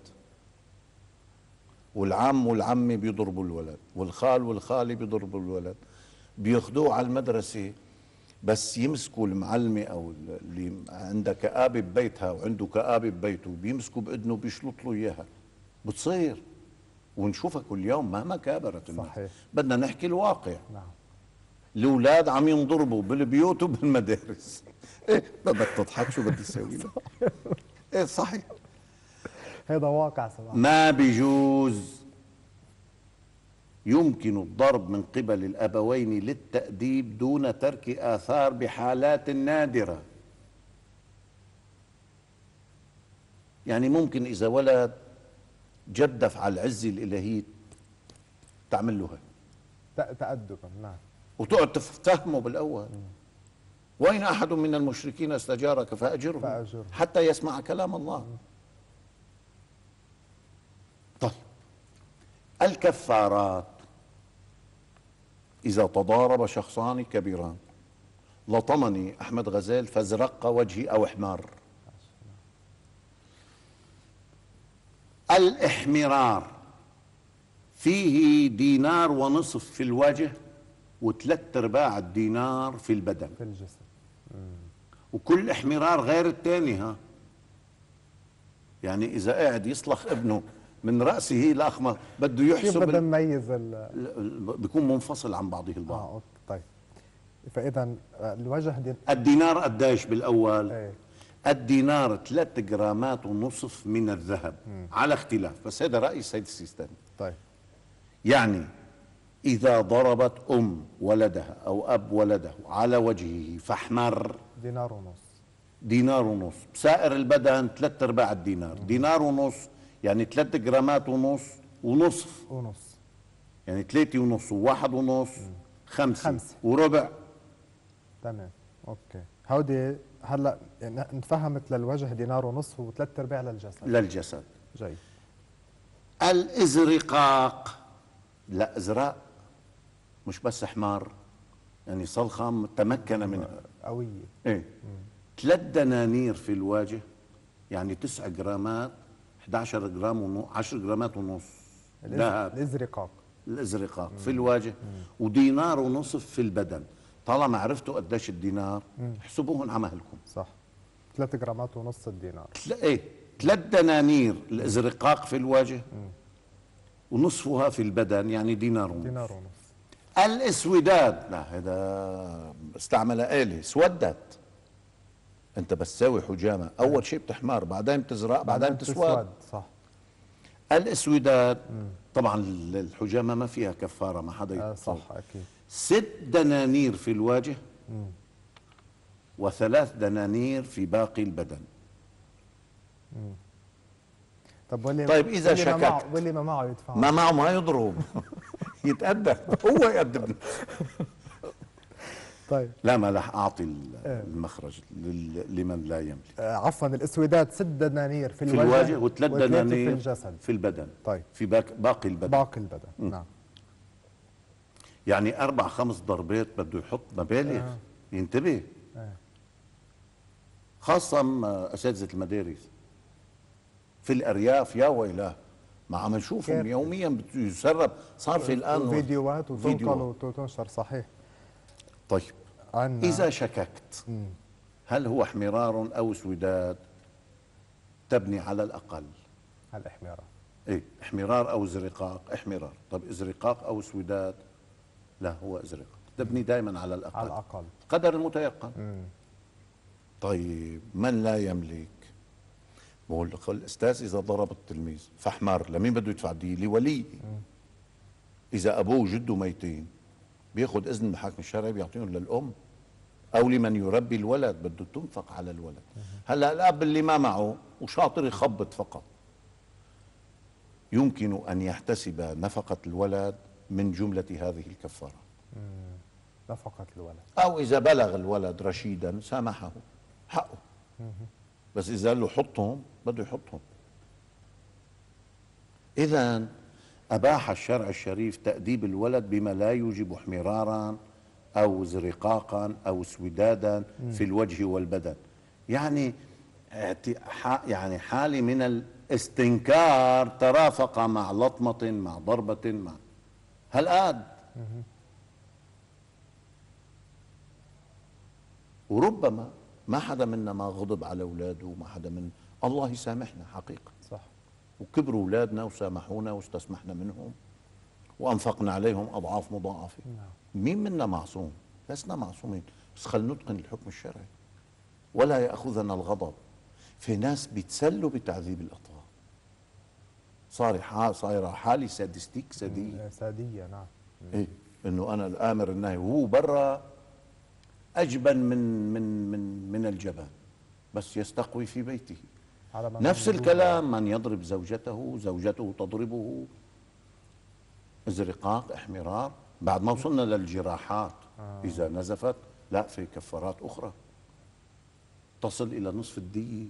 [SPEAKER 2] والعم والعمة بيضربوا الولد، والخال والخالة بيضربوا الولد، بياخدوه على المدرسة، بس يمسكوا المعلمة أو اللي عندها كآبة ببيتها وعنده كآبة ببيته، بيمسكوا بإذنه بيشلط له إياها. بتصير ونشوفها كل يوم مهما كابرت الناس. صحيح. بدنا نحكي الواقع. نعم. الأولاد عم ينضربوا بالبيوت وبالمدارس. إيه ما بدك تضحك، شو بدي أسوي لك؟ إيه صحيح،
[SPEAKER 1] هذا واقع صراحة.
[SPEAKER 2] ما بيجوز. يمكن الضرب من قبل الأبوين للتأديب دون ترك آثار بحالات نادرة. يعني ممكن إذا ولد جدف على العزة الإلهية تعمل له هيك
[SPEAKER 1] تأدبا. نعم.
[SPEAKER 2] وتقعد تفهمه بالأول. م. وإن أحد من المشركين استجارك فأجره, فأجره حتى يسمع كلام الله. م. طيب الكفارات: إذا تضارب شخصان كبيران لطمني أحمد غزال فازرق وجهي أو احمر. الإحمرار فيه دينار ونصف في الوجه وثلاث ارباع الدينار في البدن
[SPEAKER 1] في الجسم. مم.
[SPEAKER 2] وكل احمرار غير الثاني. ها يعني إذا قاعد يصلخ ابنه من رأسه الأخمر بده
[SPEAKER 1] كيف
[SPEAKER 2] يحسب
[SPEAKER 1] بدنا
[SPEAKER 2] ال-
[SPEAKER 1] نميز ال
[SPEAKER 2] ال- ال- بيكون منفصل عن بعضه البعض.
[SPEAKER 1] اه اوكي طيب. فاذا الوجه دي
[SPEAKER 2] الدينار قديش بالأول؟
[SPEAKER 1] ايه
[SPEAKER 2] الدينار ثلاث جرامات ونصف من الذهب على اختلاف، بس هذا رأي السيد السيستاني.
[SPEAKER 1] طيب
[SPEAKER 2] يعني إذا ضربت أم ولدها أو أب ولده على وجهه فاحمر
[SPEAKER 1] دينار ونص.
[SPEAKER 2] دينار ونص، بسائر البدن ثلاث أرباع الدينار. دينار ونص يعني ثلاث جرامات ونص ونصف،
[SPEAKER 1] ونص
[SPEAKER 2] يعني ثلاثة ونص وواحد ونص خمسة,
[SPEAKER 1] خمسة.
[SPEAKER 2] وربع.
[SPEAKER 1] تمام اوكي. هودي هلا يعني انفهمت للوجه دينار ونص وثلاث ارباع للجسد.
[SPEAKER 2] للجسد.
[SPEAKER 1] جيد.
[SPEAKER 2] الازرقاق لا ازرق، مش بس حمار، يعني صلخه تمكن منها
[SPEAKER 1] قوية.
[SPEAKER 2] ايه. ثلاث دنانير في الوجه يعني تسع جرامات، احد عشر جرام ونص، عشر جرامات ونص
[SPEAKER 1] الإز-
[SPEAKER 2] ذهب.
[SPEAKER 1] الازرقاق.
[SPEAKER 2] الازرقاق في الوجه، ودينار ونصف في البدن. طالما عرفتوا قديش الدينار احسبوهن على مهلكم.
[SPEAKER 1] صح. ثلاث جرامات ونص الدينار.
[SPEAKER 2] تل... ايه ثلاث دنانير الازرقاق في الوجه ونصفها في البدن يعني دينار ونص.
[SPEAKER 1] دينار ونص.
[SPEAKER 2] الاسوداد لا هذا استعمل آلة سودت. انت بس تساوي حجامه، اول شيء بتحمر بعدين بتزرق بعدين بتسود.
[SPEAKER 1] صح.
[SPEAKER 2] الاسوداد طبعا الحجامه ما فيها كفاره، ما حدا
[SPEAKER 1] آه
[SPEAKER 2] يتصور.
[SPEAKER 1] صح اكيد.
[SPEAKER 2] ست دنانير في الوجه وثلاث دنانير في باقي البدن.
[SPEAKER 1] طب واللي
[SPEAKER 2] طيب إذا
[SPEAKER 1] واللي ما معه
[SPEAKER 2] شككت.
[SPEAKER 1] واللي ما معه يدفع.
[SPEAKER 2] ما معه ما يضرب يتأدب هو يأدبنا.
[SPEAKER 1] طيب
[SPEAKER 2] لا ما رح اعطي
[SPEAKER 1] إيه.
[SPEAKER 2] المخرج لل- لمن لا يملك.
[SPEAKER 1] آه عفوا الاسودات ست دنانير في
[SPEAKER 2] في
[SPEAKER 1] الوجه
[SPEAKER 2] الوجه وثلاث
[SPEAKER 1] وثلاثة
[SPEAKER 2] دنانير
[SPEAKER 1] في الجسد.
[SPEAKER 2] في البدن.
[SPEAKER 1] طيب
[SPEAKER 2] في باك- باقي البدن.
[SPEAKER 1] باقي البدن. نعم.
[SPEAKER 2] يعني اربع خمس ضربات بده يحط مبالغ.
[SPEAKER 1] آه.
[SPEAKER 2] ينتبه.
[SPEAKER 1] آه.
[SPEAKER 2] خاصة م- اساتذة المدارس في الارياف يا ويلاه، ما عم نشوفهم
[SPEAKER 1] كيف؟
[SPEAKER 2] يوميا بت- يسرب. صار في الان
[SPEAKER 1] فيديوهات وتنقل
[SPEAKER 2] فيديوهات.
[SPEAKER 1] وتنشر. صحيح.
[SPEAKER 2] طيب
[SPEAKER 1] عنا
[SPEAKER 2] اذا شككت هل هو احمرار او اسوداد، تبني على الاقل.
[SPEAKER 1] على الاحمرار.
[SPEAKER 2] ايه احمرار او ازرقاق. احمرار. طب ازرقاق او اسوداد؟ لا هو ازرق. تبني دائما على الاقل.
[SPEAKER 1] على الاقل.
[SPEAKER 2] قدر المتيقن.
[SPEAKER 1] مم.
[SPEAKER 2] طيب من لا يملك؟ بقول لك الاستاذ اذا ضرب التلميذ فاحمر، لمين بده يدفع الدية؟ لولي. اذا ابوه وجده ميتين بياخذ اذن المحاكم الشرعي بيعطيهم للام او لمن يربي الولد، بده تنفق على الولد. هلا الاب اللي ما معه وشاطر يخبط فقط يمكن ان يحتسب نفقة الولد من جملة هذه الكفارة.
[SPEAKER 1] نفقة الولد.
[SPEAKER 2] او اذا بلغ الولد رشيدا سامحه حقه، بس اذا قال له حطهم بده يحطهم. اذا اباح الشرع الشريف تأديب الولد بما لا يوجب احمرارا او زرقاقا او اسودادا في الوجه والبدن. يعني اعت- ح- يعني حالة من الاستنكار ترافق مع لطمة مع ضربة مع هالقاد. وربما ما حدا منا ما غضب على اولاده، وما حدا من الله يسامحنا حقيقة.
[SPEAKER 1] صح.
[SPEAKER 2] وكبروا اولادنا وسامحونا واستسمحنا منهم وانفقنا عليهم اضعاف مضاعفة.
[SPEAKER 1] نعم.
[SPEAKER 2] مين منا معصوم؟ لسنا معصومين، بس خلينا نتقن الحكم الشرعي ولا ياخذنا الغضب. في ناس بيتسلوا بتعذيب الاطفال. صار ح- صايره حالة سادستيك سادية.
[SPEAKER 1] مم. سادية. نعم.
[SPEAKER 2] ايه انه انا الامر النهي وهو برا اجبن من من من من الجبان، بس يستقوي في بيته.
[SPEAKER 1] على ما
[SPEAKER 2] نفس
[SPEAKER 1] نقول
[SPEAKER 2] الكلام من يضرب زوجته، زوجته تضربه. ازرقاق احمرار. بعد ما وصلنا للجراحات آه. اذا نزفت لا في كفارات اخرى تصل الى نصف الدية.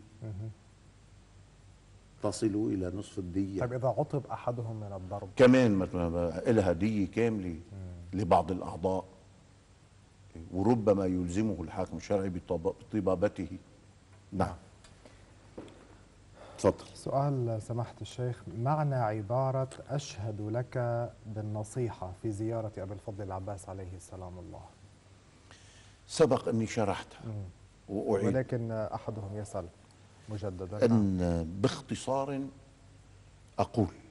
[SPEAKER 2] تصل الى نصف الدية.
[SPEAKER 1] طيب إذا عطب أحدهم من الضرب.
[SPEAKER 2] كمان مثلا لها دية كاملة لبعض الأعضاء، وربما يلزمه الحاكم الشرعي بطب- بطبابته. نعم. تفضل.
[SPEAKER 1] سؤال سماحة الشيخ، معنى عبارة أشهد لك بالنصيحة في زيارة أبي الفضل العباس عليه السلام الله؟
[SPEAKER 2] سبق أني شرحتها وأعيد
[SPEAKER 1] ولكن أحدهم يسأل مجددا.
[SPEAKER 2] أن باختصار أقول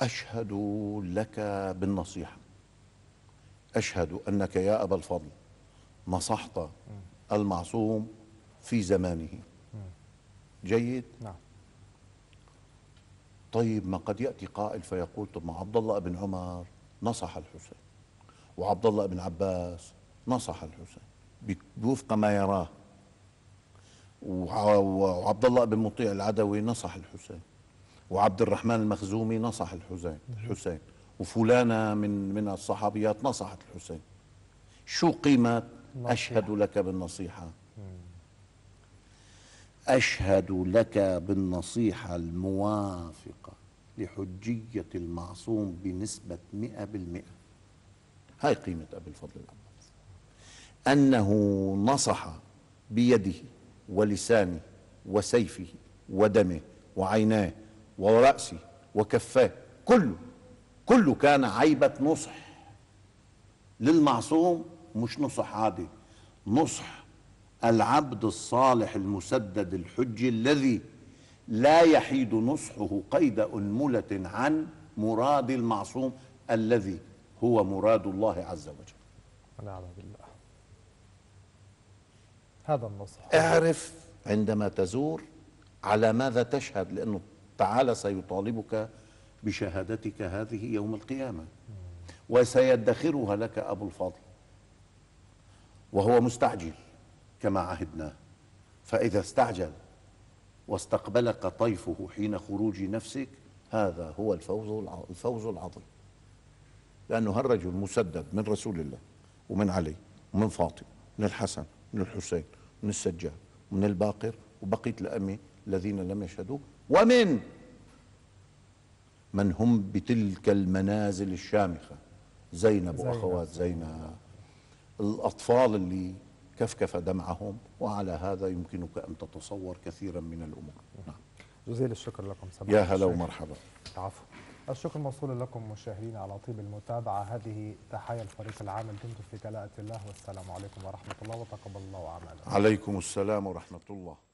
[SPEAKER 2] أشهد لك بالنصيحة، أشهد أنك يا أبا الفضل نصحت المعصوم في زمانه. جيد؟
[SPEAKER 1] نعم.
[SPEAKER 2] طيب ما قد يأتي قائل فيقول طب ما عبد الله بن عمر نصح الحسين، وعبد الله بن عباس نصح الحسين بوفق ما يراه، وعبد الله بن مطيع العدوي نصح الحسين، وعبد الرحمن المخزومي نصح الحسين الحسين وفلانة من من الصحابيات نصحت الحسين. شو قيمة أشهد لك بالنصيحة؟ أشهد لك بالنصيحة الموافقة لحجية المعصوم بنسبة مئة بالمئة. هاي قيمة أبي الفضل العباس، أنه نصح بيده ولسانه وسيفه ودمه وعيناه ورأسه وكفاه، كله كله كان عيبة نصح للمعصوم، مش نصح عادي، نصح العبد الصالح المسدد الحج الذي لا يحيد نصحه قيد أنملة عن مراد المعصوم الذي هو مراد الله عز وجل.
[SPEAKER 1] ونعم بالله. هذا النصح.
[SPEAKER 2] اعرف عندما تزور على ماذا تشهد، لأنه تعالى سيطالبك بشهادتك هذه يوم القيامة، وسيدخرها لك أبو الفضل وهو مستعجل كما عهدناه. فإذا استعجل واستقبلك طيفه حين خروج نفسك، هذا هو الفوز الفوز العظيم، لأنه هالرجل مسدد من رسول الله ومن علي ومن فاطمة من الحسن من الحسين من السجاد ومن الباقر وبقية الأئمة الذين لم يشهدوا، ومن من هم بتلك المنازل الشامخة، زينب وأخوات زينب، الأطفال اللي كفكف دمعهم. وعلى هذا يمكنك أن تتصور كثيرا من الأمور. نعم.
[SPEAKER 1] جزيل الشكر لكم سماحة
[SPEAKER 2] يا هلا
[SPEAKER 1] الشيخ.
[SPEAKER 2] ومرحبا.
[SPEAKER 1] العفو. الشكر موصول لكم مشاهدينا على طيب المتابعة. هذه تحايا الفريق العامل، دمتم في كلاءة الله، والسلام عليكم ورحمة الله وتقبل الله أعمالكم.
[SPEAKER 2] عليكم السلام ورحمة الله.